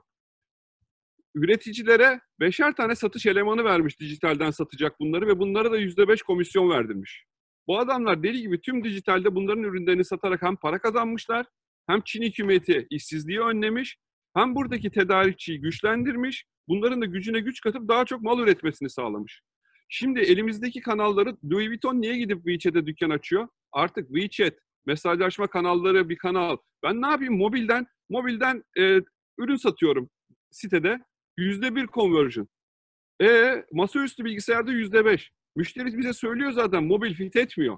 Üreticilere 5'er tane satış elemanı vermiş dijitalden satacak bunları ve bunlara da %5 komisyon verdirmiş. Bu adamlar deli gibi tüm dijitalde bunların ürünlerini satarak hem para kazanmışlar, hem Çin hükümeti işsizliği önlemiş, hem buradaki tedarikçiyi güçlendirmiş, bunların da gücüne güç katıp daha çok mal üretmesini sağlamış. Şimdi elimizdeki kanalları, Louis Vuitton niye gidip WeChat'e dükkan açıyor? Artık WeChat, mesajlaşma kanalları bir kanal. Ben ne yapayım? Mobilden ürün satıyorum sitede. %1 conversion. Masaüstü bilgisayarda %5. Müşteri bize söylüyor zaten mobil fit etmiyor.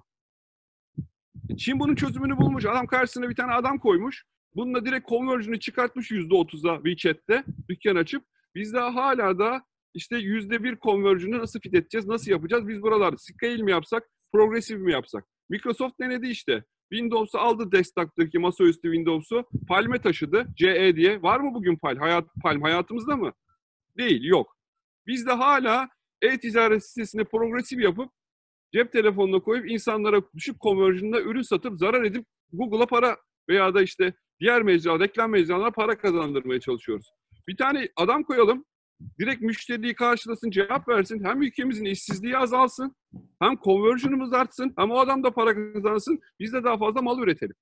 Çin bunun çözümünü bulmuş. Adam karşısına bir tane adam koymuş. Bununla direkt conversion'ı çıkartmış %30'a WeChat'te dükkan açıp. Biz daha hala da işte %1 conversion'ı nasıl fit edeceğiz, nasıl yapacağız? Biz buralarda scale mi yapsak, progressive mi yapsak? Microsoft denedi işte. Windows'u aldı desktop'taki masaüstü Windows'u. Palm'e taşıdı. CE diye. Var mı bugün Palm hayatımızda mı? Değil, yok. Biz de hala e-ticaret sitesine progresif yapıp cep telefonuna koyup insanlara düşük konversiyonda ürün satıp zarar edip Google'a para veya da işte diğer reklam mecralarına para kazandırmaya çalışıyoruz. Bir tane adam koyalım, direkt müşteriyi karşılasın, cevap versin. Hem ülkemizin işsizliği azalsın, hem konversiyonumuz artsın, hem o adam da para kazansın, biz de daha fazla mal üretelim.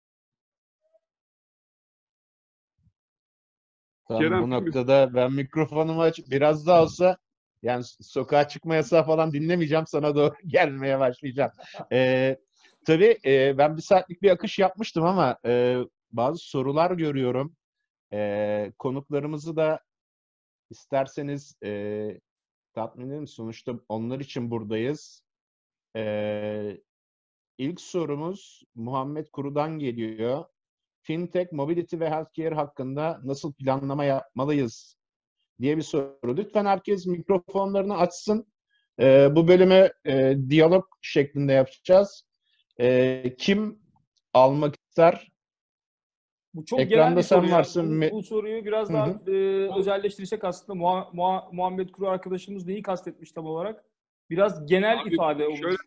Tam Kerem, bu noktada ben mikrofonumu açıp biraz daha olsa yani sokağa çıkma yasağı falan dinlemeyeceğim. Sana doğru gelmeye başlayacağım. Tabii ben bir saatlik bir akış yapmıştım ama bazı sorular görüyorum. Konuklarımızı da isterseniz tatmin edin. Sonuçta onlar için buradayız. İlk sorumuz Muhammed Kuru'dan geliyor. Fintech, mobility ve healthcare hakkında nasıl planlama yapmalıyız diye bir soru. Lütfen herkes mikrofonlarını açsın. Bu bölümü diyalog şeklinde yapacağız. Kim almak ister? Bu çok genel Ekranda bir soru sen ya. varsın. Bu soruyu biraz daha özelleştirsek aslında Muhammed Kuru arkadaşımız neyi kastetmiş tam olarak? Biraz genel Abi, ifade olmuş. şöyle,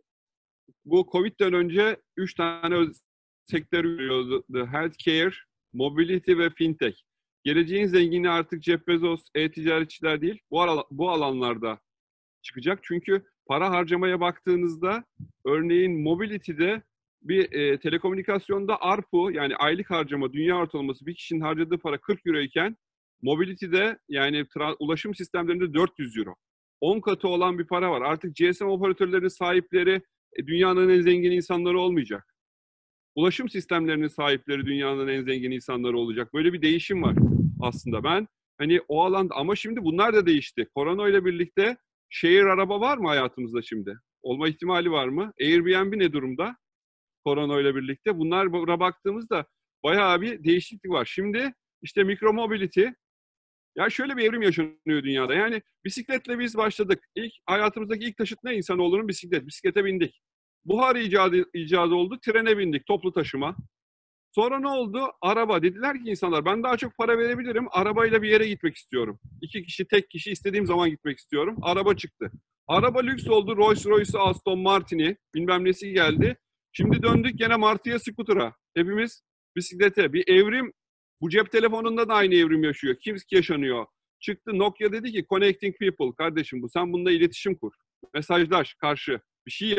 bu Covid'den önce 3 tane sektör yürüyordu. Healthcare, mobility ve fintech. Geleceğin zengini artık Jeff Bezos, e-ticaretçiler değil, bu alanlarda çıkacak. Çünkü para harcamaya baktığınızda örneğin mobility'de bir telekomünikasyonda ARPU yani aylık harcama dünya ortalaması bir kişinin harcadığı para 40 euro iken mobility'de yani ulaşım sistemlerinde 400 euro. 10 katı olan bir para var. Artık GSM operatörlerinin sahipleri dünyanın en zengin insanları olmayacak. Ulaşım sistemlerinin sahipleri dünyanın en zengin insanları olacak. Böyle bir değişim var aslında. Ben hani o alanda ama şimdi bunlar da değişti. Korona ile birlikte share araba var mı hayatımızda şimdi? Olma ihtimali var mı? Airbnb ne durumda? Korona ile birlikte. Bunlara baktığımızda bayağı bir değişiklik var. Şimdi işte mikromobility. Ya şöyle bir evrim yaşanıyor dünyada. Yani bisikletle biz başladık. Hayatımızdaki ilk taşıt ne insanoğlunun? Bisiklet. Bisiklete bindik. Buhar icadı oldu. Trene bindik. Toplu taşıma. Sonra ne oldu? Araba. Dediler ki insanlar ben daha çok para verebilirim. Arabayla bir yere gitmek istiyorum. 2 kişi, tek kişi istediğim zaman gitmek istiyorum. Araba çıktı. Araba lüks oldu. Rolls-Royce, Aston Martin'i bilmem nesi geldi. Şimdi döndük gene Martı'ya, scooter'a. Hepimiz bisiklete. Bir evrim. Bu cep telefonunda da aynı evrim yaşıyor. Kim yaşanıyor? Çıktı Nokia dedi ki connecting people. Kardeşim bu. Sen bununla iletişim kur. Mesajlaş karşı. Bir şey yap.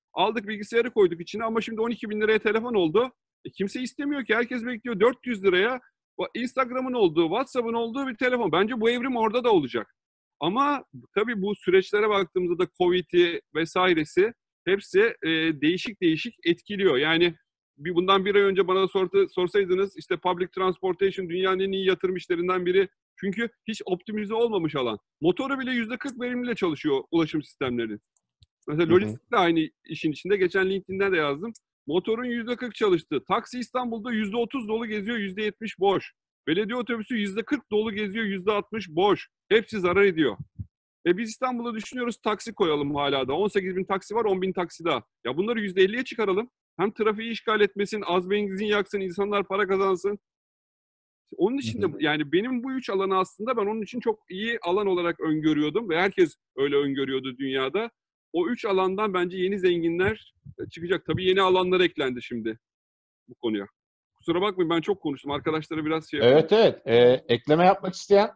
Aldık bilgisayarı koyduk içine ama şimdi 12 bin liraya telefon oldu. Kimse istemiyor ki. Herkes bekliyor 400 liraya Instagram'ın olduğu, WhatsApp'ın olduğu bir telefon. Bence bu evrim orada da olacak. Ama tabii bu süreçlere baktığımızda da Covid'i vesairesi hepsi değişik değişik etkiliyor. Yani bundan bir ay önce bana sorsaydınız işte public transportation dünyanın en iyi yatırım işlerinden biri. Çünkü hiç optimize olmamış alan. Motoru bile %40 verimliyle çalışıyor ulaşım sistemleri. Mesela lojistik de aynı işin içinde. Geçen LinkedIn'den de yazdım. Motorun %40 çalıştı. Taksi İstanbul'da %30 dolu geziyor, %70 boş. Belediye otobüsü %40 dolu geziyor, %60 boş. Hepsi zarar ediyor. Biz İstanbul'da düşünüyoruz taksi koyalım hala da. 18 bin taksi var, 10 bin taksi daha. Ya bunları %50'ye çıkaralım. Hem trafiği işgal etmesin, az benzin yaksın, insanlar para kazansın. Onun için de yani benim bu üç alanı aslında ben onun için çok iyi alan olarak öngörüyordum ve herkes öyle öngörüyordu dünyada. O üç alandan bence yeni zenginler çıkacak. Tabii yeni alanlar eklendi şimdi bu konuya. Kusura bakmayın ben çok konuştum. Arkadaşlara biraz şey yapayım. Evet. Ekleme yapmak isteyen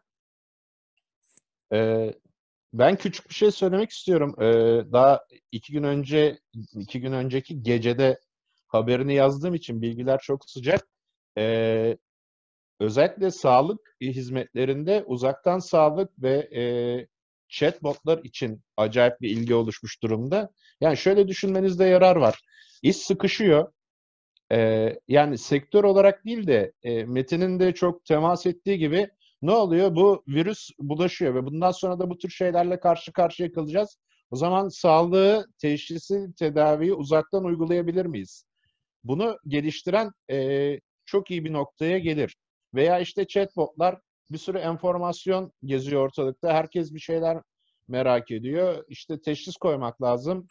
ben küçük bir şey söylemek istiyorum. Daha 2 gün önceki gecede haberini yazdığım için bilgiler çok sıcak. Özellikle sağlık hizmetlerinde uzaktan sağlık ve chatbotlar için acayip bir ilgi oluşmuş durumda. Yani şöyle düşünmenizde yarar var. İş sıkışıyor. Yani sektör olarak değil de Metin'in de çok temas ettiği gibi ne oluyor? Bu virüs bulaşıyor ve bundan sonra da bu tür şeylerle karşı karşıya kalacağız. O zaman sağlığı, teşhisi, tedaviyi uzaktan uygulayabilir miyiz? Bunu geliştiren çok iyi bir noktaya gelir. Veya işte chatbotlar bir sürü enformasyon geziyor ortalıkta. Herkes bir şeyler merak ediyor. İşte teşhis koymak lazım.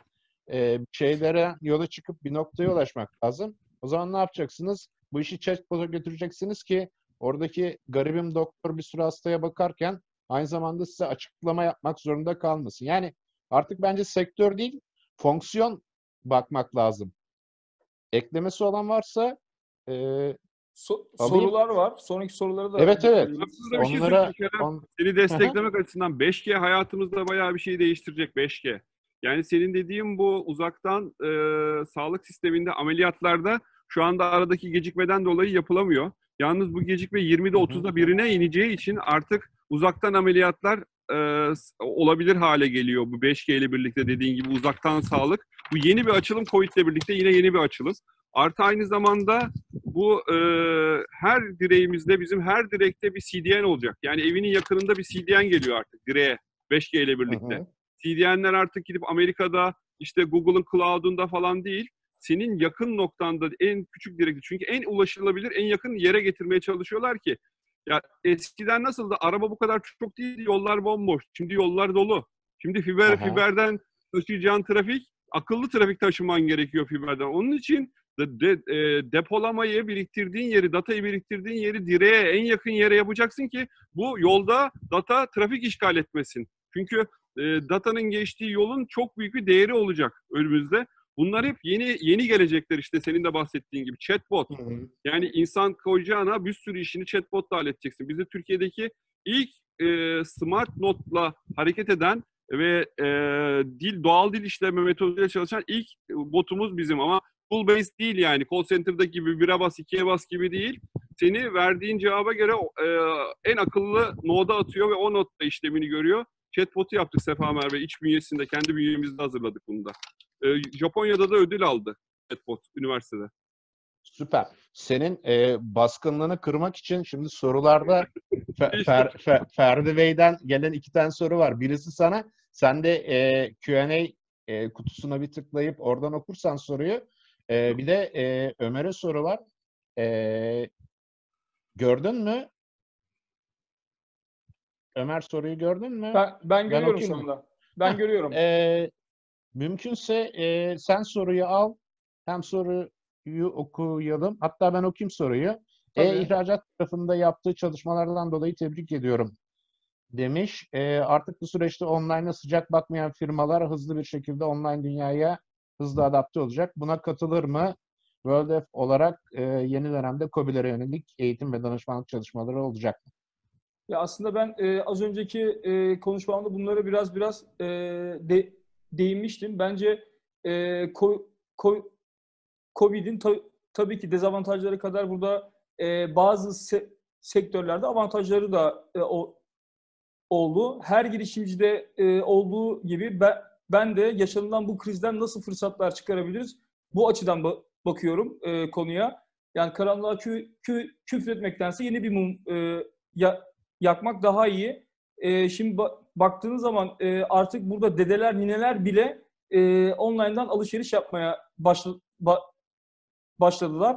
Şeylere yola çıkıp bir noktaya ulaşmak lazım. O zaman ne yapacaksınız? Bu işi chatbot'a götüreceksiniz ki oradaki garibim doktor bir sürü hastaya bakarken aynı zamanda size açıklama yapmak zorunda kalmasın. Yani artık bence sektör değil, fonksiyon bakmak lazım. Eklemesi olan varsa alayım. Sorular var. Sonraki soruları da Evet. Aslında bir şey Onlara söyleyeyim. Seni desteklemek açısından 5G hayatımızda bayağı bir şey değiştirecek 5G. Yani senin dediğin bu uzaktan sağlık sisteminde ameliyatlarda şu anda aradaki gecikmeden dolayı yapılamıyor. Yalnız bu gecikme 20'de 30'da birine ineceği için artık uzaktan ameliyatlar olabilir hale geliyor bu 5G ile birlikte dediğin gibi uzaktan sağlık. Bu yeni bir açılım Covid ile birlikte yine yeni bir açılım. Artı aynı zamanda bu her direğimizde bizim her direkte bir CDN olacak. Yani evinin yakınında bir CDN geliyor artık direğe 5G ile birlikte. CDN'ler artık gidip Amerika'da işte Google'ın cloud'unda falan değil. Senin yakın noktanda en küçük direkte. Çünkü en ulaşılabilir, en yakın yere getirmeye çalışıyorlar ki. Ya eskiden nasıldı? Araba bu kadar çok değildi. Yollar bomboş. Şimdi yollar dolu. Şimdi fiberden taşıyacağın trafik, akıllı trafik taşıman gerekiyor fiberden. Onun için depolamayı, biriktirdiğin yeri, datayı biriktirdiğin yeri direğe, en yakın yere yapacaksın ki bu yolda data trafik işgal etmesin. Çünkü datanın geçtiği yolun çok büyük bir değeri olacak önümüzde. Bunlar hep yeni gelecekler işte senin de bahsettiğin gibi. Chatbot. Yani insan koyacağına bir sürü işini chatbotla halledeceksin. Biz de Türkiye'deki ilk smart node'la hareket eden ve doğal dil işleme metoduyla çalışan ilk botumuz bizim ama full based değil yani. Call center'daki gibi 1'e bas 2'ye bas gibi değil. Seni verdiğin cevaba göre en akıllı node'a atıyor ve o node'da işlemini görüyor. Chatbot'u yaptık Sefa Merve. İç bünyesinde, kendi bünyemizde hazırladık bunu da. Japonya'da da ödül aldı chatbot üniversitede. Süper. Senin baskınlığını kırmak için şimdi sorularda Ferdi Bey'den gelen 2 tane soru var. Birisi sana, sen de Q&A kutusuna bir tıklayıp oradan okursan soruyu. Bir de Ömer'e soru var. Gördün mü? Ömer soruyu gördün mü? Ben görüyorum şu okuyayım mı? anda. Ben görüyorum. Mümkünse sen soruyu al. Hem soruyu okuyalım. Hatta ben okuyayım soruyu. İhracat tarafında yaptığı çalışmalardan dolayı tebrik ediyorum demiş. Artık bu süreçte online'a sıcak bakmayan firmalar hızlı bir şekilde online dünyaya hızlı adapte olacak. Buna katılır mı? WorldF olarak yeni dönemde KOBİ'lere yönelik eğitim ve danışmanlık çalışmaları olacak mı? Ya aslında ben az önceki konuşmamda bunlara biraz değinmiştim. Bence ko- ko- Covid'in tabii ki dezavantajları kadar burada bazı sektörlerde avantajları da oldu. Her girişimcide olduğu gibi ben de yaşanılan bu krizden nasıl fırsatlar çıkarabiliriz? Bu açıdan bakıyorum konuya. Yani karanlığa küfretmektense yeni bir mum yakmak daha iyi. Şimdi baktığınız zaman artık burada dedeler, nineler bile online'dan alışveriş yapmaya başladılar.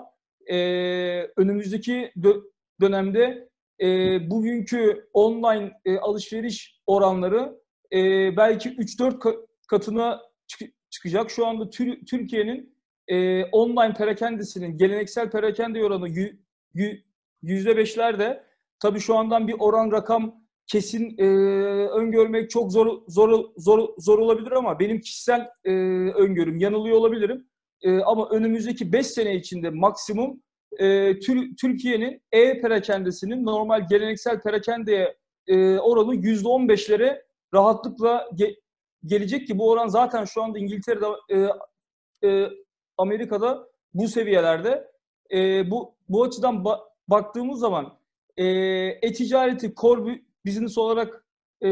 Önümüzdeki dönemde bugünkü online alışveriş oranları belki 3-4 katına çıkacak. Şu anda Türkiye'nin online perakendesinin geleneksel perakende oranı %5'lerde. Tabii şu andan bir oran rakam kesin öngörmek çok zor olabilir ama benim kişisel öngörüm, yanılıyor olabilirim. Ama önümüzdeki 5 sene içinde maksimum Türkiye'nin perakendesinin normal geleneksel perakendeye oranı %15'lere rahatlıkla gelecek ki bu oran zaten şu anda İngiltere'de, Amerika'da bu seviyelerde. Bu açıdan baktığımız zaman e-ticareti core business olarak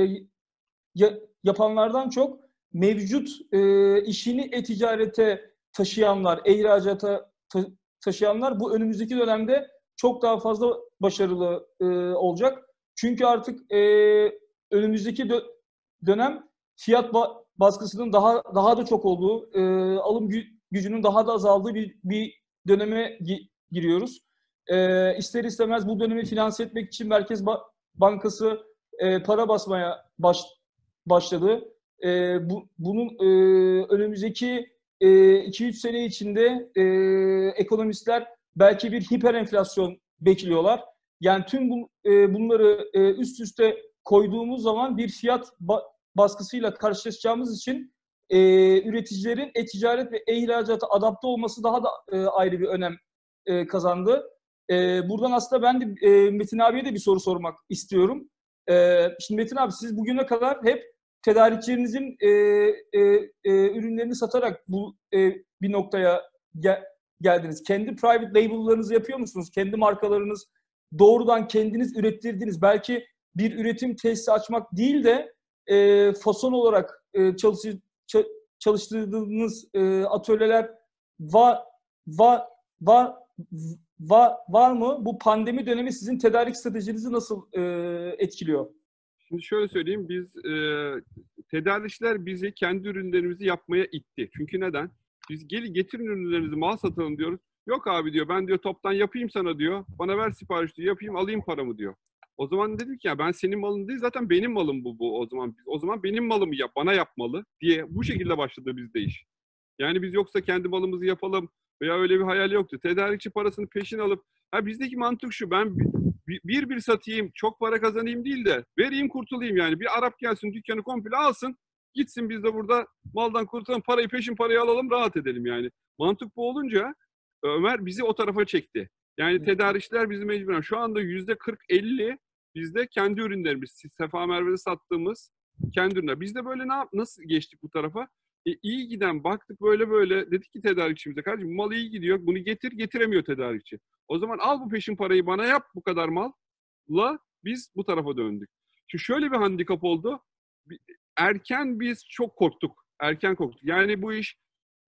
yapanlardan çok mevcut işini e-ticarete taşıyanlar, ihracata taşıyanlar bu önümüzdeki dönemde çok daha fazla başarılı olacak. Çünkü artık önümüzdeki dönem fiyat baskısının daha da çok olduğu, alım gücünün daha da azaldığı bir döneme giriyoruz. İster istemez bu dönemi finanse etmek için Merkez Bankası para basmaya başladı. Bunun önümüzdeki 2-3 sene içinde ekonomistler belki bir hiper enflasyon bekliyorlar. Yani tüm bunları üst üste koyduğumuz zaman bir fiyat baskısıyla karşılaşacağımız için üreticilerin e-ticaret ve e-ihracata adapte olması daha da ayrı bir önem kazandı. Buradan aslında ben de Metin abiye de bir soru sormak istiyorum. Şimdi Metin abi, siz bugüne kadar hep tedarikçilerinizin ürünlerini satarak bir noktaya geldiniz. Kendi private label'larınızı yapıyor musunuz? Kendi markalarınız, doğrudan kendiniz ürettirdiğiniz, belki bir üretim tesisi açmak değil de fason olarak çalıştırdığınız atölyeler var mı? Bu pandemi dönemi sizin tedarik stratejinizi nasıl etkiliyor? Şimdi şöyle söyleyeyim, biz tedarikçiler bizi kendi ürünlerimizi yapmaya itti. Çünkü neden? Biz getirin ürünlerinizi, mal satalım diyoruz. Yok abi diyor, ben diyor toptan yapayım sana diyor. Bana ver sipariş diyor, yapayım alayım paramı diyor. O zaman dedik ya, ben senin malın değil, zaten benim malım bu o zaman. O zaman benim malımı yap, bana yapmalı diye bu şekilde başladı bizde iş. Yani biz yoksa kendi malımızı yapalım veya öyle bir hayal yoktu. Tedarikçi parasını peşin alıp, bizdeki mantık şu, ben bir satayım, çok para kazanayım değil de vereyim kurtulayım yani. Bir Arap gelsin, dükkanı komple alsın, gitsin, biz de burada maldan kurtulalım, parayı peşin parayı alalım, rahat edelim yani. Mantık bu olunca Ömer bizi o tarafa çekti. Yani tedarikçiler bizi mecburen, şu anda %40-50 bizde kendi ürünlerimiz, Sefa Merve'de sattığımız kendi ürünler. Biz de böyle nasıl geçtik bu tarafa? İyi giden baktık, böyle dedik ki tedarikçimize, kardeşim mal iyi gidiyor, bunu getiremiyor tedarikçi. O zaman al bu peşin parayı, bana yap bu kadar malla biz bu tarafa döndük. Şimdi şöyle bir handikap oldu. Erken biz çok korktuk. Erken korktuk. Yani bu iş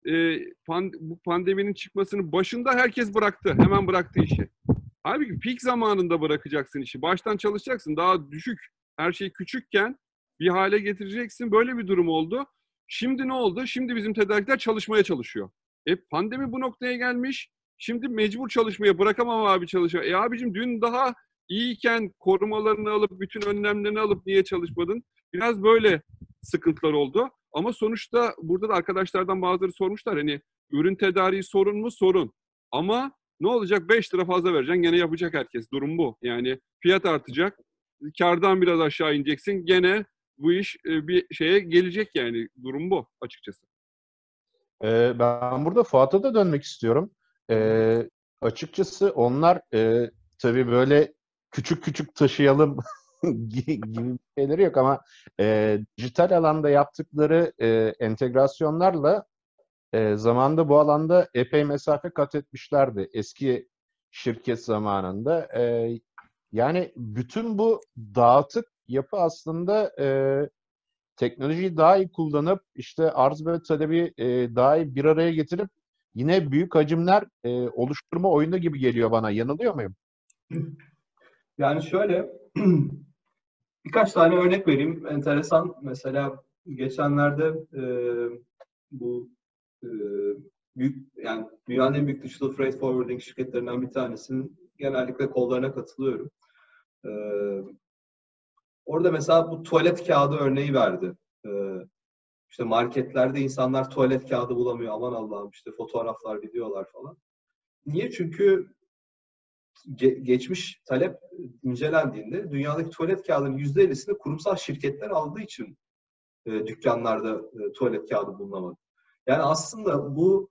bu pandeminin çıkmasının başında herkes bıraktı. Hemen bıraktı işi. Halbuki peak zamanında bırakacaksın işi. Baştan çalışacaksın. Daha düşük, her şey küçükken bir hale getireceksin. Böyle bir durum oldu. Şimdi ne oldu? Şimdi bizim tedarikler çalışmaya çalışıyor. Pandemi bu noktaya gelmiş. Şimdi mecbur çalışmaya, bırakamam abi çalışıyor. Abicim dün daha iyiyken korumalarını alıp, bütün önlemlerini alıp niye çalışmadın? Biraz böyle sıkıntılar oldu. Ama sonuçta burada da arkadaşlardan bazıları sormuşlar, hani ürün tedariği sorun mu? Sorun. Ama ne olacak? 5 lira fazla vereceksin, gene yapacak herkes. Durum bu. Yani fiyat artacak. Kârdan biraz aşağı ineceksin. Gene bu iş bir şeye gelecek yani. Durum bu açıkçası. Ben burada Fuat'a da dönmek istiyorum. Açıkçası onlar tabii böyle küçük küçük taşıyalım gibi şeyleri yok ama dijital alanda yaptıkları entegrasyonlarla Zamanında bu alanda epey mesafe kat etmişlerdi eski şirket zamanında. Yani bütün bu dağıtık yapı aslında teknolojiyi daha iyi kullanıp işte arz ve talebi daha iyi bir araya getirip yine büyük hacimler oluşturma oyunu gibi geliyor bana. Yanılıyor muyum? Yani şöyle birkaç tane örnek vereyim. Enteresan. Mesela geçenlerde bu e, büyük yani dünyanın en büyük digital freight forwarding şirketlerinden bir tanesinin genellikle kollarına katılıyorum. E, Orada mesela bu tuvalet kağıdı örneği verdi. E, işte marketlerde insanlar tuvalet kağıdı bulamıyor. Aman Allah'ım işte fotoğraflar, videolar falan. Niye? Çünkü geçmiş talep incelendiğinde dünyadaki tuvalet kağıdının %50'sini kurumsal şirketler aldığı için dükkanlarda tuvalet kağıdı bulunamadı. Yani aslında bu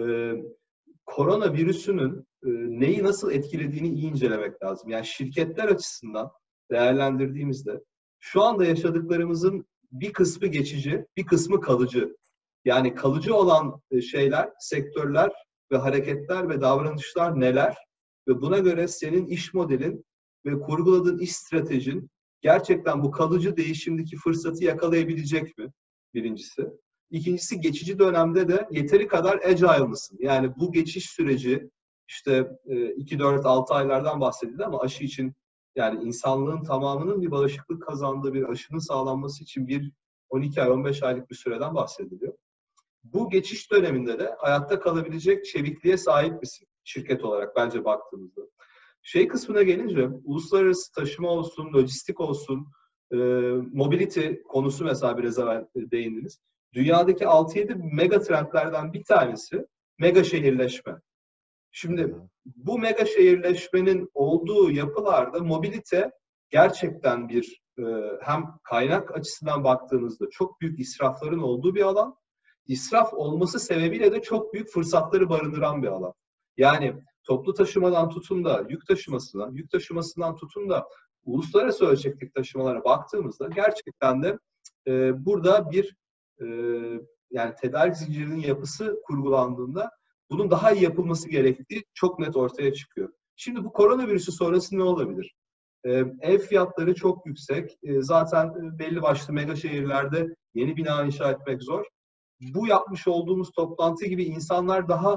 koronavirüsünün neyi nasıl etkilediğini iyi incelemek lazım. Yani şirketler açısından değerlendirdiğimizde şu anda yaşadıklarımızın bir kısmı geçici, bir kısmı kalıcı. Yani kalıcı olan şeyler, sektörler ve hareketler ve davranışlar neler? Ve buna göre senin iş modelin ve kurguladığın iş stratejin gerçekten bu kalıcı değişimdeki fırsatı yakalayabilecek mi? Birincisi. İkincisi, geçici dönemde de yeteri kadar agile mısın? Yani bu geçiş süreci işte 2-4-6 aylardan bahsedildi ama aşı için yani insanlığın tamamının bir bağışıklık kazandığı bir aşının sağlanması için bir 12 ay, 15 aylık bir süreden bahsediliyor. Bu geçiş döneminde de hayatta kalabilecek çevikliğe sahip misin şirket olarak bence baktığımızda? Şey kısmına gelince uluslararası taşıma olsun, lojistik olsun, mobility konusu mesela biraz evvel değindiniz. Dünyadaki 6-7 mega trendlerden bir tanesi mega şehirleşme. Şimdi bu mega şehirleşmenin olduğu yapılarda mobilite gerçekten bir hem kaynak açısından baktığınızda çok büyük israfların olduğu bir alan. İsraf olması sebebiyle de çok büyük fırsatları barındıran bir alan. Yani toplu taşımadan tutun da yük taşımasına, yük taşımasından tutun da uluslararası ölçekli taşımalara baktığımızda gerçekten de burada bir yani tedarik zincirinin yapısı kurgulandığında bunun daha iyi yapılması gerektiği çok net ortaya çıkıyor. Şimdi bu koronavirüsü sonrası ne olabilir? Ev fiyatları çok yüksek. Zaten belli başlı mega şehirlerde yeni bina inşa etmek zor. Bu yapmış olduğumuz toplantı gibi insanlar daha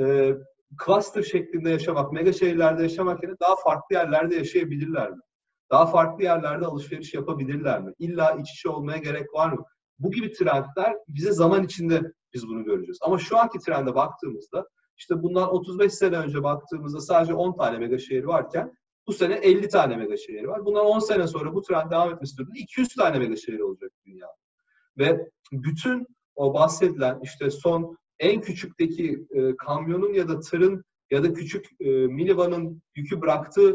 cluster şeklinde yaşamak, mega şehirlerde yaşamak yerine daha farklı yerlerde yaşayabilirler mi? Daha farklı yerlerde alışveriş yapabilirler mi? İlla iç içe olmaya gerek var mı? Bu gibi trendler bize zaman içinde biz bunu göreceğiz. Ama şu anki trende baktığımızda işte bundan 35 sene önce baktığımızda sadece 10 tane mega şehir varken bu sene 50 tane mega şehir var. Bundan 10 sene sonra bu trend devam etmesi durumunda 200 tane mega şehir olacak dünyada. Ve bütün o bahsedilen işte son en küçükteki kamyonun ya da tırın ya da küçük minivanın yükü bıraktığı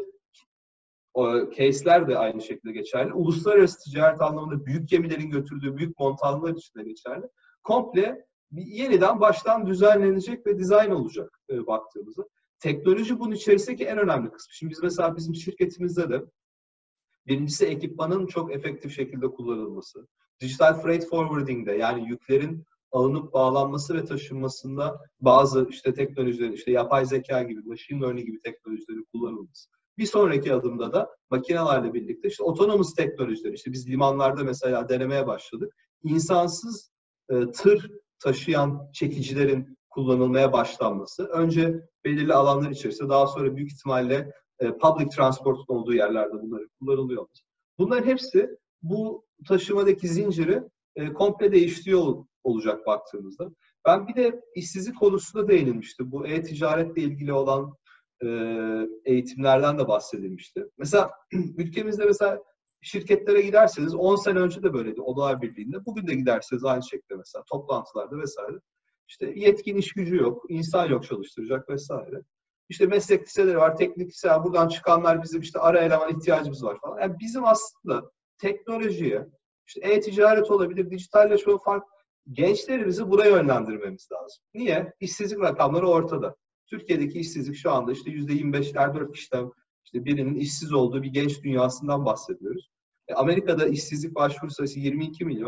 o case'ler de aynı şekilde geçerli. Uluslararası ticaret anlamında büyük gemilerin götürdüğü büyük montanlar için de geçerli. Komple yeniden baştan düzenlenecek ve dizayn olacak baktığımızda. Teknoloji bunun içerisindeki en önemli kısmı. Şimdi biz mesela bizim şirketimizde de birincisi ekipmanın çok efektif şekilde kullanılması. Dijital freight forwarding'de yani yüklerin alınıp bağlanması ve taşınmasında bazı işte teknolojilerin, işte yapay zeka gibi, machine learning gibi teknolojilerin kullanılması. Bir sonraki adımda da makinelerle birlikte işte otonomous teknolojiler, işte biz limanlarda mesela denemeye başladık. İnsansız tır taşıyan çekicilerin kullanılmaya başlanması. Önce belirli alanlar içerisinde, daha sonra büyük ihtimalle public transport'un olduğu yerlerde bunların kullanılıyor. Bunların hepsi bu taşımadaki zinciri komple değiştiriyor olacak baktığımızda. Ben bir de işsizlik konusunda değinilmişti. Bu e-ticaretle ilgili olan eğitimlerden de bahsedilmişti. Mesela ülkemizde mesela şirketlere giderseniz 10 sene önce de böyleydi Odalar Birliği'nde. Bugün de giderseniz aynı şekilde mesela toplantılarda vesaire. İşte yetkin iş gücü yok, insan yok çalıştıracak vesaire. İşte meslek liseleri var, teknik liseler, buradan çıkanlar bizim işte ara eleman ihtiyacımız var falan. Yani bizim aslında teknolojiye, işte e-ticaret olabilir, dijitalleşme farklı, gençlerimizi buraya yönlendirmemiz lazım. Niye? İşsizlik rakamları ortada. Türkiye'deki işsizlik şu anda işte %25'ler, 4 kişiden işte birinin işsiz olduğu bir genç dünyasından bahsediyoruz. Amerika'da işsizlik başvuru sayısı 22 milyon.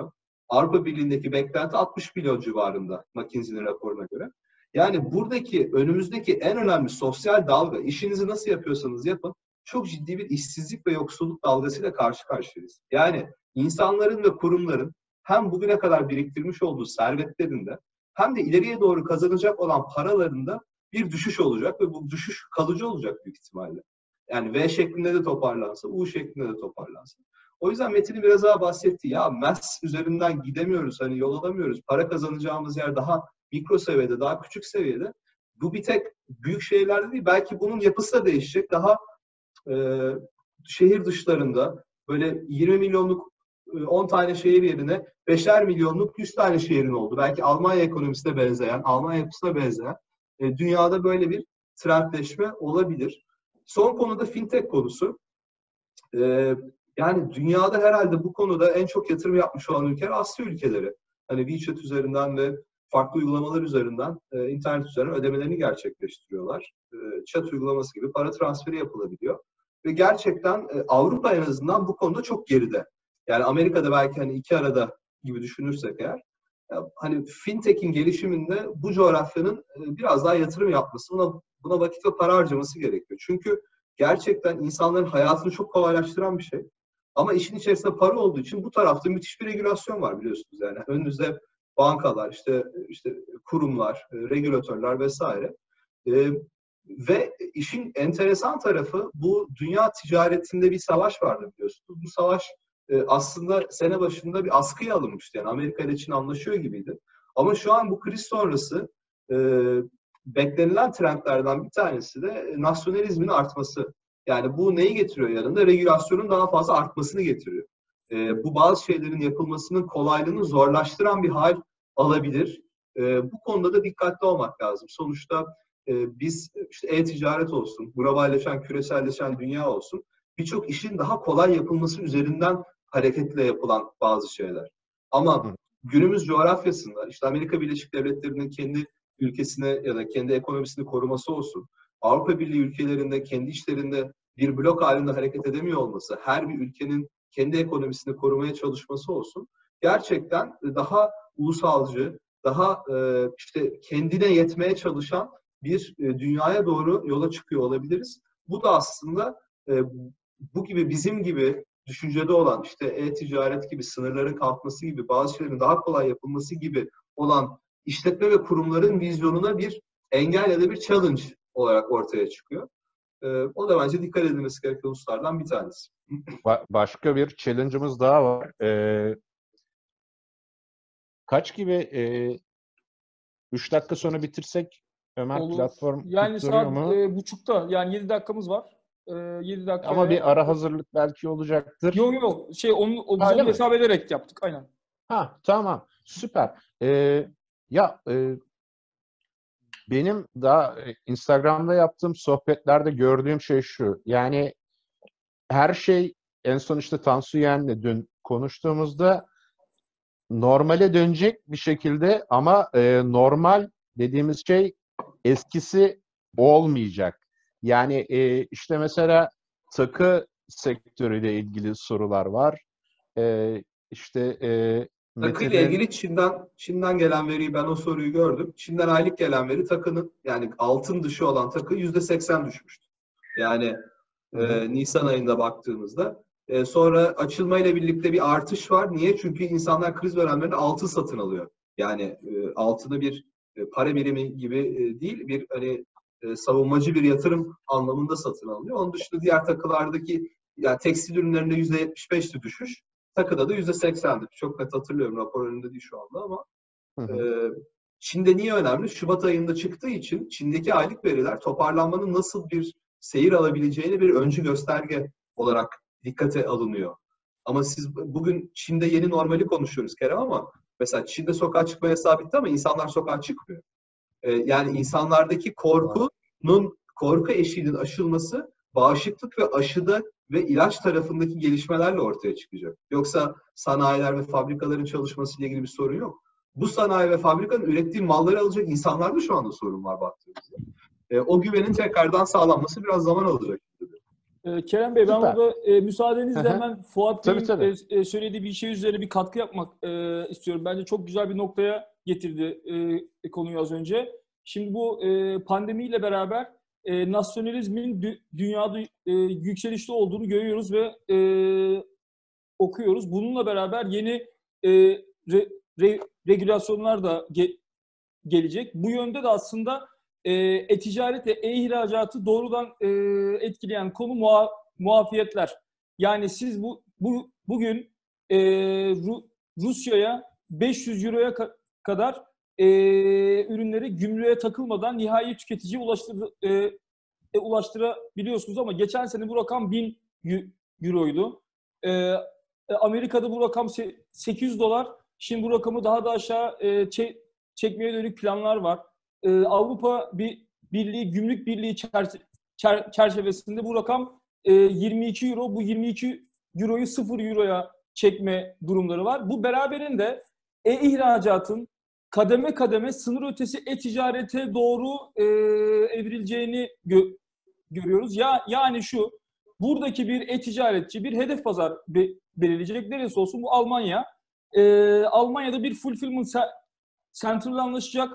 Avrupa Birliği'ndeki beklenti 60 milyon civarında McKinsey'nin raporuna göre. Yani buradaki önümüzdeki en önemli sosyal dalga, işinizi nasıl yapıyorsanız yapın, çok ciddi bir işsizlik ve yoksulluk dalgasıyla karşı karşıyayız. Yani insanların ve kurumların hem bugüne kadar biriktirmiş olduğu servetlerinde hem de ileriye doğru kazanacak olan paralarında bir düşüş olacak ve bu düşüş kalıcı olacak büyük ihtimalle. Yani V şeklinde de toparlansa, U şeklinde de toparlansa. O yüzden Metin'in biraz daha bahsetti. Ya MES üzerinden gidemiyoruz, hani yol alamıyoruz. Para kazanacağımız yer daha mikro seviyede, daha küçük seviyede. Bu bir tek büyük şehirlerde değil. Belki bunun yapısı da değişecek. Daha şehir dışlarında böyle 20 milyonluk 10 tane şehir yerine 5'er milyonluk 100 tane şehrin oldu. Belki Almanya ekonomisine benzeyen, Almanya yapısına benzeyen dünyada böyle bir trendleşme olabilir. Son konuda fintech konusu. Yani dünyada herhalde bu konuda en çok yatırım yapmış olan ülkeler Asya ülkeleri. Hani WeChat üzerinden ve farklı uygulamalar üzerinden, internet üzerinden ödemelerini gerçekleştiriyorlar. Chat uygulaması gibi para transferi yapılabiliyor. Ve gerçekten Avrupa en azından bu konuda çok geride. Yani Amerika'da belki hani iki arada gibi düşünürsek eğer, hani fintech'in gelişiminde bu coğrafyanın biraz daha yatırım yapması, buna vakit ve para harcaması gerekiyor. Çünkü gerçekten insanların hayatını çok kolaylaştıran bir şey. Ama işin içerisinde para olduğu için bu tarafta müthiş bir regülasyon var biliyorsunuz yani. Önünüzde bankalar, işte kurumlar, regülatörler vesaire. Ve işin enteresan tarafı bu dünya ticaretinde bir savaş vardı biliyorsunuz. Bu savaş aslında sene başında bir askıya alınmıştı. Yani Amerika ile Çin anlaşıyor gibiydi. Ama şu an bu kriz sonrası beklenilen trendlerden bir tanesi de nasyonalizmin artması. Yani bu neyi getiriyor yanında? Regülasyonun daha fazla artmasını getiriyor. Bu bazı şeylerin yapılmasının kolaylığını zorlaştıran bir hal alabilir. Bu konuda da dikkatli olmak lazım. Sonuçta biz işte e-ticaret olsun, globalleşen, küreselleşen dünya olsun, birçok işin daha kolay yapılması üzerinden hareketle yapılan bazı şeyler. Ama günümüz coğrafyasında işte Amerika Birleşik Devletleri'nin kendi ülkesine ya da kendi ekonomisini koruması olsun, Avrupa Birliği ülkelerinde kendi işlerinde bir blok halinde hareket edemiyor olması, her bir ülkenin kendi ekonomisini korumaya çalışması olsun, gerçekten daha ulusalcı, daha işte kendine yetmeye çalışan bir dünyaya doğru yola çıkıyor olabiliriz. Bu da aslında bu gibi bizim gibi düşüncede olan işte e-ticaret gibi sınırların kalkması gibi bazı şeylerin daha kolay yapılması gibi olan işletme ve kurumların vizyonuna bir engel ya da bir challenge olarak ortaya çıkıyor. O da bence dikkat edilmesi gereken hususlardan bir tanesi. Başka bir challenge'ımız daha var. Kaç gibi 3 dakika sonra bitirsek Ömer Olur. platform Yani tutturuyor saat mu? buçukta, yani 7 dakikamız var. 7 dakikaya... Ama bir ara hazırlık belki olacaktır. Yok. Biz onu hesap ederek yaptık. Aynen. Tamam. Süper. Benim daha Instagram'da yaptığım sohbetlerde gördüğüm şey şu. Yani her şey en son işte Tansu Yeğen'le dün konuştuğumuzda normale dönecek bir şekilde ama normal dediğimiz şey eskisi olmayacak. Yani işte mesela takı sektörüyle ilgili sorular var. Takıyla ilgili Çin'den gelen veriyi, ben o soruyu gördüm. Çin'den aylık gelen veri takının, yani altın dışı olan takı %80 düşmüştü. Yani Nisan ayında baktığımızda. Sonra açılmayla birlikte bir artış var. Niye? Çünkü insanlar kriz dönemlerinde altın satın alıyor. Yani altını bir para birimi gibi değil, bir hani savunmacı bir yatırım anlamında satın alıyor. Onun dışında diğer takılardaki, yani tekstil ürünlerinde %75'ti düşüş. Takıda da %80'di. Çok net hatırlıyorum. Rapor önünde değil şu anda ama Çin'de niye önemli? Şubat ayında çıktığı için Çin'deki aylık veriler toparlanmanın nasıl bir seyir alabileceğini bir öncü gösterge olarak dikkate alınıyor. Ama siz bugün Çin'de yeni normali konuşuyoruz Kerem, ama mesela Çin'de sokağa çıkma yasağı bitti ama insanlar sokağa çıkmıyor. Yani insanlardaki korku eşiğinin aşılması bağışıklık ve aşıda ve ilaç tarafındaki gelişmelerle ortaya çıkacak. Yoksa sanayiler ve fabrikaların çalışmasıyla ilgili bir sorun yok. Bu sanayi ve fabrikanın ürettiği malları alacak insanlarda şu anda sorun var baktığımızda. O güvenin tekrardan sağlanması biraz zaman alacak. Kerem Bey, ben Süper. burada müsaadenizle Hı hı. hemen Fuat Tabii, Bey'in söylediği bir şey üzerine bir katkı yapmak istiyorum. Bence çok güzel bir noktaya getirdi konuyu az önce. Şimdi bu pandemiyle beraber nasyonalizmin dünyada yükselişte olduğunu görüyoruz ve okuyoruz. Bununla beraber yeni regülasyonlar da gelecek. Bu yönde de aslında e-ticaret ve e-ihracatı doğrudan etkileyen konu muafiyetler. Yani siz bugün Rusya'ya 500 euroya kadar ürünleri gümrüğe takılmadan nihai tüketiciye ulaştırabiliyorsunuz, ama geçen sene bu rakam 1000 euroydu. Amerika'da bu rakam 800 dolar. Şimdi bu rakamı daha da aşağı çekmeye dönük planlar var. Avrupa Birliği, Gümrük Birliği çerçevesinde bu rakam 22 euro. Bu 22 euroyu 0 euroya çekme durumları var. Bu beraberinde ihracatın kademe kademe sınır ötesi e-ticarete doğru evrileceğini görüyoruz. Yani şu, buradaki bir e-ticaretçi bir hedef pazar belirleyecek. Neresi olsun? Bu Almanya. Almanya'da bir fulfillment center'la anlaşacak.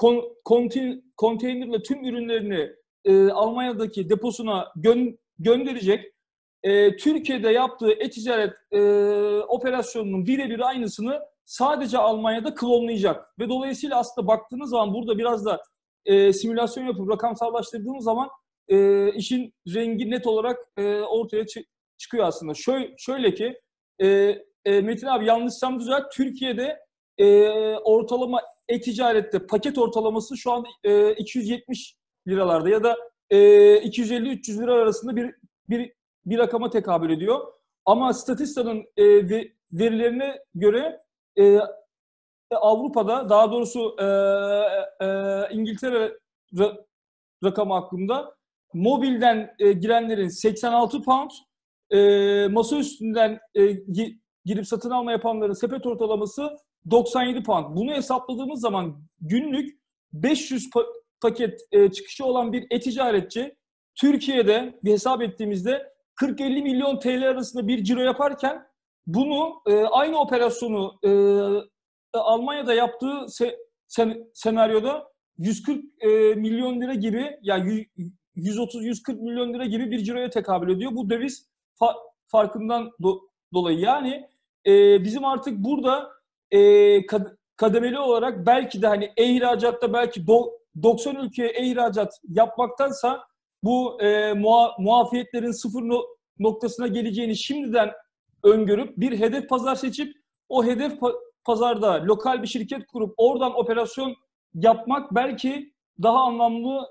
Konteynerle tüm ürünlerini Almanya'daki deposuna gönderecek. Türkiye'de yaptığı e-ticaret operasyonunun birebir aynısını sadece Almanya'da klonlayacak. Ve dolayısıyla aslında baktığınız zaman burada biraz da simülasyon yapıp rakamsallaştırdığımız zaman işin rengi net olarak ortaya çıkıyor aslında. Şöyle ki Metin abi, yanlışsam düzelt, Türkiye'de ortalama e-ticarette paket ortalaması şu an 270 liralarda ya da 250-300 lira arasında bir rakama tekabül ediyor. Ama Statista'nın verilerine göre Avrupa'da, daha doğrusu İngiltere rakamı hakkında, mobilden girenlerin 86 pound, masa üstünden girip satın alma yapanların sepet ortalaması 97 pound. Bunu hesapladığımız zaman günlük 500 paket çıkışı olan bir e-ticaretçi Türkiye'de bir hesap ettiğimizde 40-50 milyon TL arasında bir ciro yaparken bunu aynı operasyonu Almanya'da yaptığı senaryoda 140 milyon lira gibi, yani 130-140 milyon lira gibi bir ciroya tekabül ediyor. Bu döviz farkından dolayı. Yani bizim artık burada kademeli olarak belki de hani e-ihracatta belki 90 ülkeye e-ihracat yapmaktansa bu muafiyetlerin sıfır noktasına geleceğini şimdiden öngörüp bir hedef pazar seçip o hedef pazarda lokal bir şirket kurup oradan operasyon yapmak belki daha anlamlı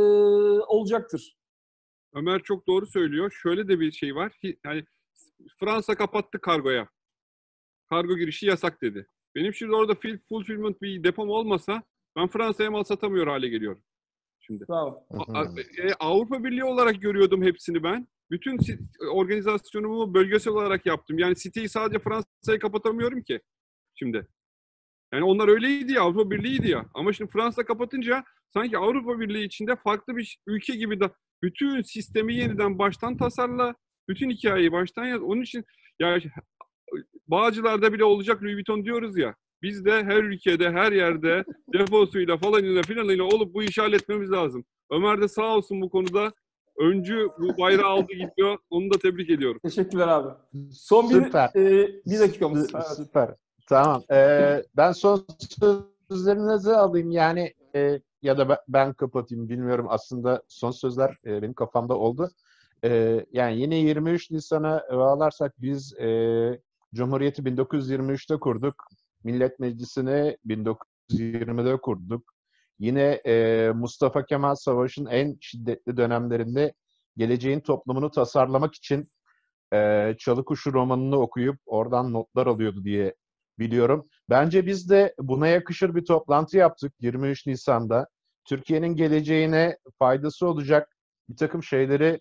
olacaktır. Ömer çok doğru söylüyor. Şöyle de bir şey var. Yani Fransa kapattı kargoya. Kargo girişi yasak dedi. Benim şimdi orada fulfillment bir depom olmasa ben Fransa'ya mal satamıyor hale geliyorum. Şimdi. Bravo. Avrupa Birliği olarak görüyordum hepsini ben. Bütün organizasyonumu bölgesel olarak yaptım. Yani siteyi sadece Fransa'ya kapatamıyorum ki şimdi. Yani onlar öyleydi ya, Avrupa Birliği'ydi ya. Ama şimdi Fransa kapatınca sanki Avrupa Birliği içinde farklı bir ülke gibi de bütün sistemi yeniden baştan tasarla, bütün hikayeyi baştan yaz. Onun için ya Bağcılar'da bile olacak Louis Vuitton diyoruz ya. Biz de her ülkede, her yerde deposuyla falanıyla filanıyla olup bu işi halletmemiz lazım. Ömer de sağ olsun bu konuda öncü bu bayrağı aldı gidiyor. Onu da tebrik ediyorum. Teşekkürler abi. Son Süper. bir dakikamız. Evet. Süper. Tamam. Ben son sözlerinizi alayım. Yani ya da ben kapatayım. Bilmiyorum. Aslında son sözler benim kafamda oldu. Yani yine 23 Nisan'a bağlarsak biz Cumhuriyeti 1923'te kurduk. Millet Meclisi'ni 1920'de kurduk. Yine Mustafa Kemal Savaş'ın en şiddetli dönemlerinde geleceğin toplumunu tasarlamak için Çalıkuşu romanını okuyup oradan notlar alıyordu diye biliyorum. Bence biz de buna yakışır bir toplantı yaptık 23 Nisan'da. Türkiye'nin geleceğine faydası olacak bir takım şeyleri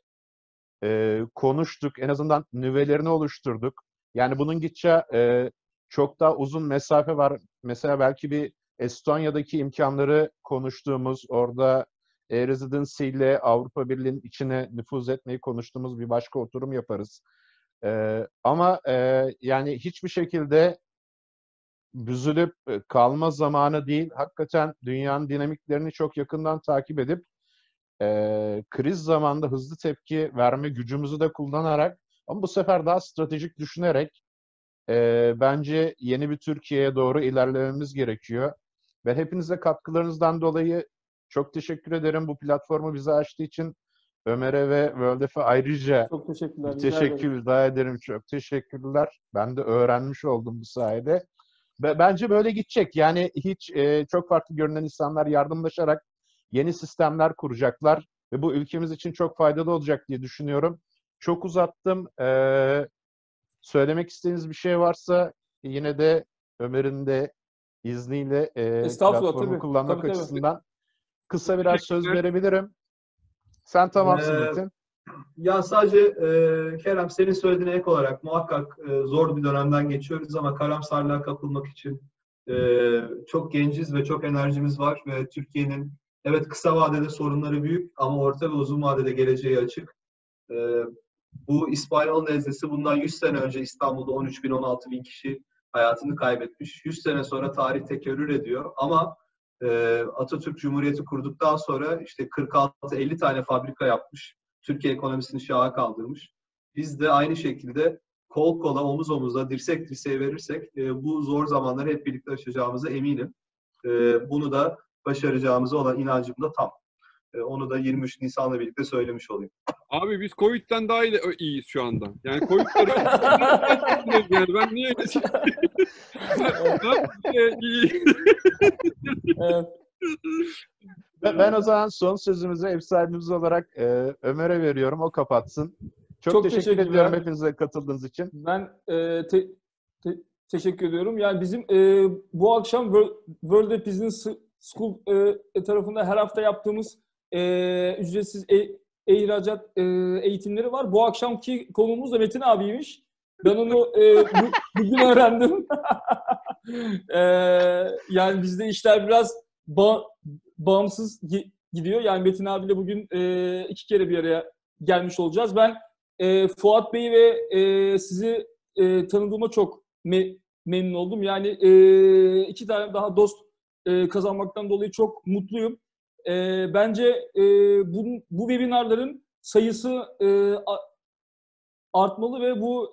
konuştuk. En azından nüvelerini oluşturduk. Yani bunun gideceği çok daha uzun mesafe var. Mesela belki bir Estonya'daki imkanları konuştuğumuz, orada residency ile Avrupa Birliği'nin içine nüfuz etmeyi konuştuğumuz bir başka oturum yaparız. Ama yani hiçbir şekilde büzülüp kalma zamanı değil. Hakikaten dünyanın dinamiklerini çok yakından takip edip kriz zamanında hızlı tepki verme gücümüzü de kullanarak ama bu sefer daha stratejik düşünerek bence yeni bir Türkiye'ye doğru ilerlememiz gerekiyor. Ve hepinize katkılarınızdan dolayı çok teşekkür ederim. Bu platformu bize açtığı için Ömer'e ve Worldf'e ayrıca Çok teşekkürler. bir Rica ederim. teşekkür rica ederim. Çok teşekkürler. Ben de öğrenmiş oldum bu sayede. Bence böyle gidecek. Yani hiç çok farklı görünen insanlar yardımlaşarak yeni sistemler kuracaklar ve bu ülkemiz için çok faydalı olacak diye düşünüyorum. Çok uzattım. Söylemek istediğiniz bir şey varsa yine de Ömer'in de izniyle Estağfurullah, platformu tabii. kullanmak Tabii. açısından kısa biraz söz verebilirim. Sen tamamsın Metin. Ya sadece Kerem, senin söylediğine ek olarak muhakkak zor bir dönemden geçiyoruz ama karamsarlığa kapılmak için çok genciz ve çok enerjimiz var ve Türkiye'nin evet kısa vadede sorunları büyük ama orta ve uzun vadede geleceği açık. Bu İspanyol nezlesi bundan 100 sene önce İstanbul'da 13 bin 16 bin kişi hayatını kaybetmiş. 100 sene sonra tarih tekerrür ediyor ama Atatürk Cumhuriyeti kurduktan sonra işte 46-50 tane fabrika yapmış. Türkiye ekonomisini şaha kaldırmış. Biz de aynı şekilde kol kola, omuz omuza, dirsek dirseğe verirsek bu zor zamanları hep birlikte aşacağımıza eminim. Bunu da başaracağımıza olan inancım da tam. Onu da 23 Nisan'la birlikte söylemiş olayım. Abi biz Covid'den daha iyiyiz şu anda. Yani Covid'den yani ben niye Evet. Ben o zaman son sözümüzü ev sahibimiz olarak Ömer'e veriyorum. O kapatsın. Çok teşekkür teşekkürler. ediyorum hepinize katıldığınız için. Ben teşekkür ediyorum. Yani bizim bu akşam World Business School tarafında her hafta yaptığımız ücretsiz ihracat eğitimleri var. Bu akşamki konuğumuz da Metin abiymiş. Ben onu bugün öğrendim. Yani bizde işler biraz bağımsız gidiyor. Yani Metin abiyle bugün 2 kere bir araya gelmiş olacağız. Ben Fuat Bey ve sizi tanıdığıma çok memnun oldum. Yani 2 tane daha dost kazanmaktan dolayı çok mutluyum. Bence bu webinarların sayısı artmalı ve bu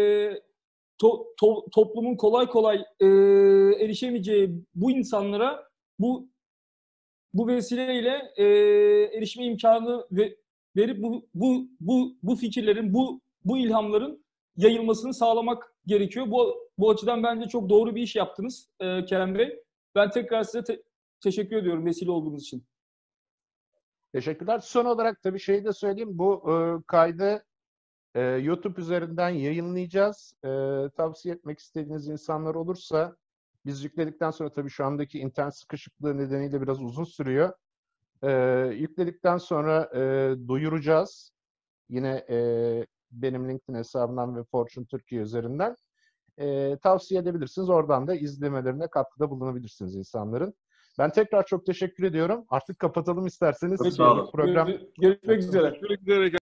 toplumun kolay kolay erişemeyeceği bu insanlara bu vesileyle erişme imkanı verip bu fikirlerin, bu ilhamların yayılmasını sağlamak gerekiyor. Bu açıdan bence çok doğru bir iş yaptınız Kerem Bey. Ben tekrar size teşekkür ediyorum vesile olduğunuz için. Teşekkürler. Son olarak tabii şeyi de söyleyeyim. Bu kaydı YouTube üzerinden yayınlayacağız. Tavsiye etmek istediğiniz insanlar olursa biz yükledikten sonra tabii şu andaki internet sıkışıklığı nedeniyle biraz uzun sürüyor. Yükledikten sonra duyuracağız. Yine benim LinkedIn hesabımdan ve Fortune Türkiye üzerinden. Tavsiye edebilirsiniz. Oradan da izlemelerine katkıda bulunabilirsiniz insanların. Ben tekrar çok teşekkür ediyorum. Artık kapatalım isterseniz. Çok sağ olun. Görüşmek üzere. Görüşmek üzere.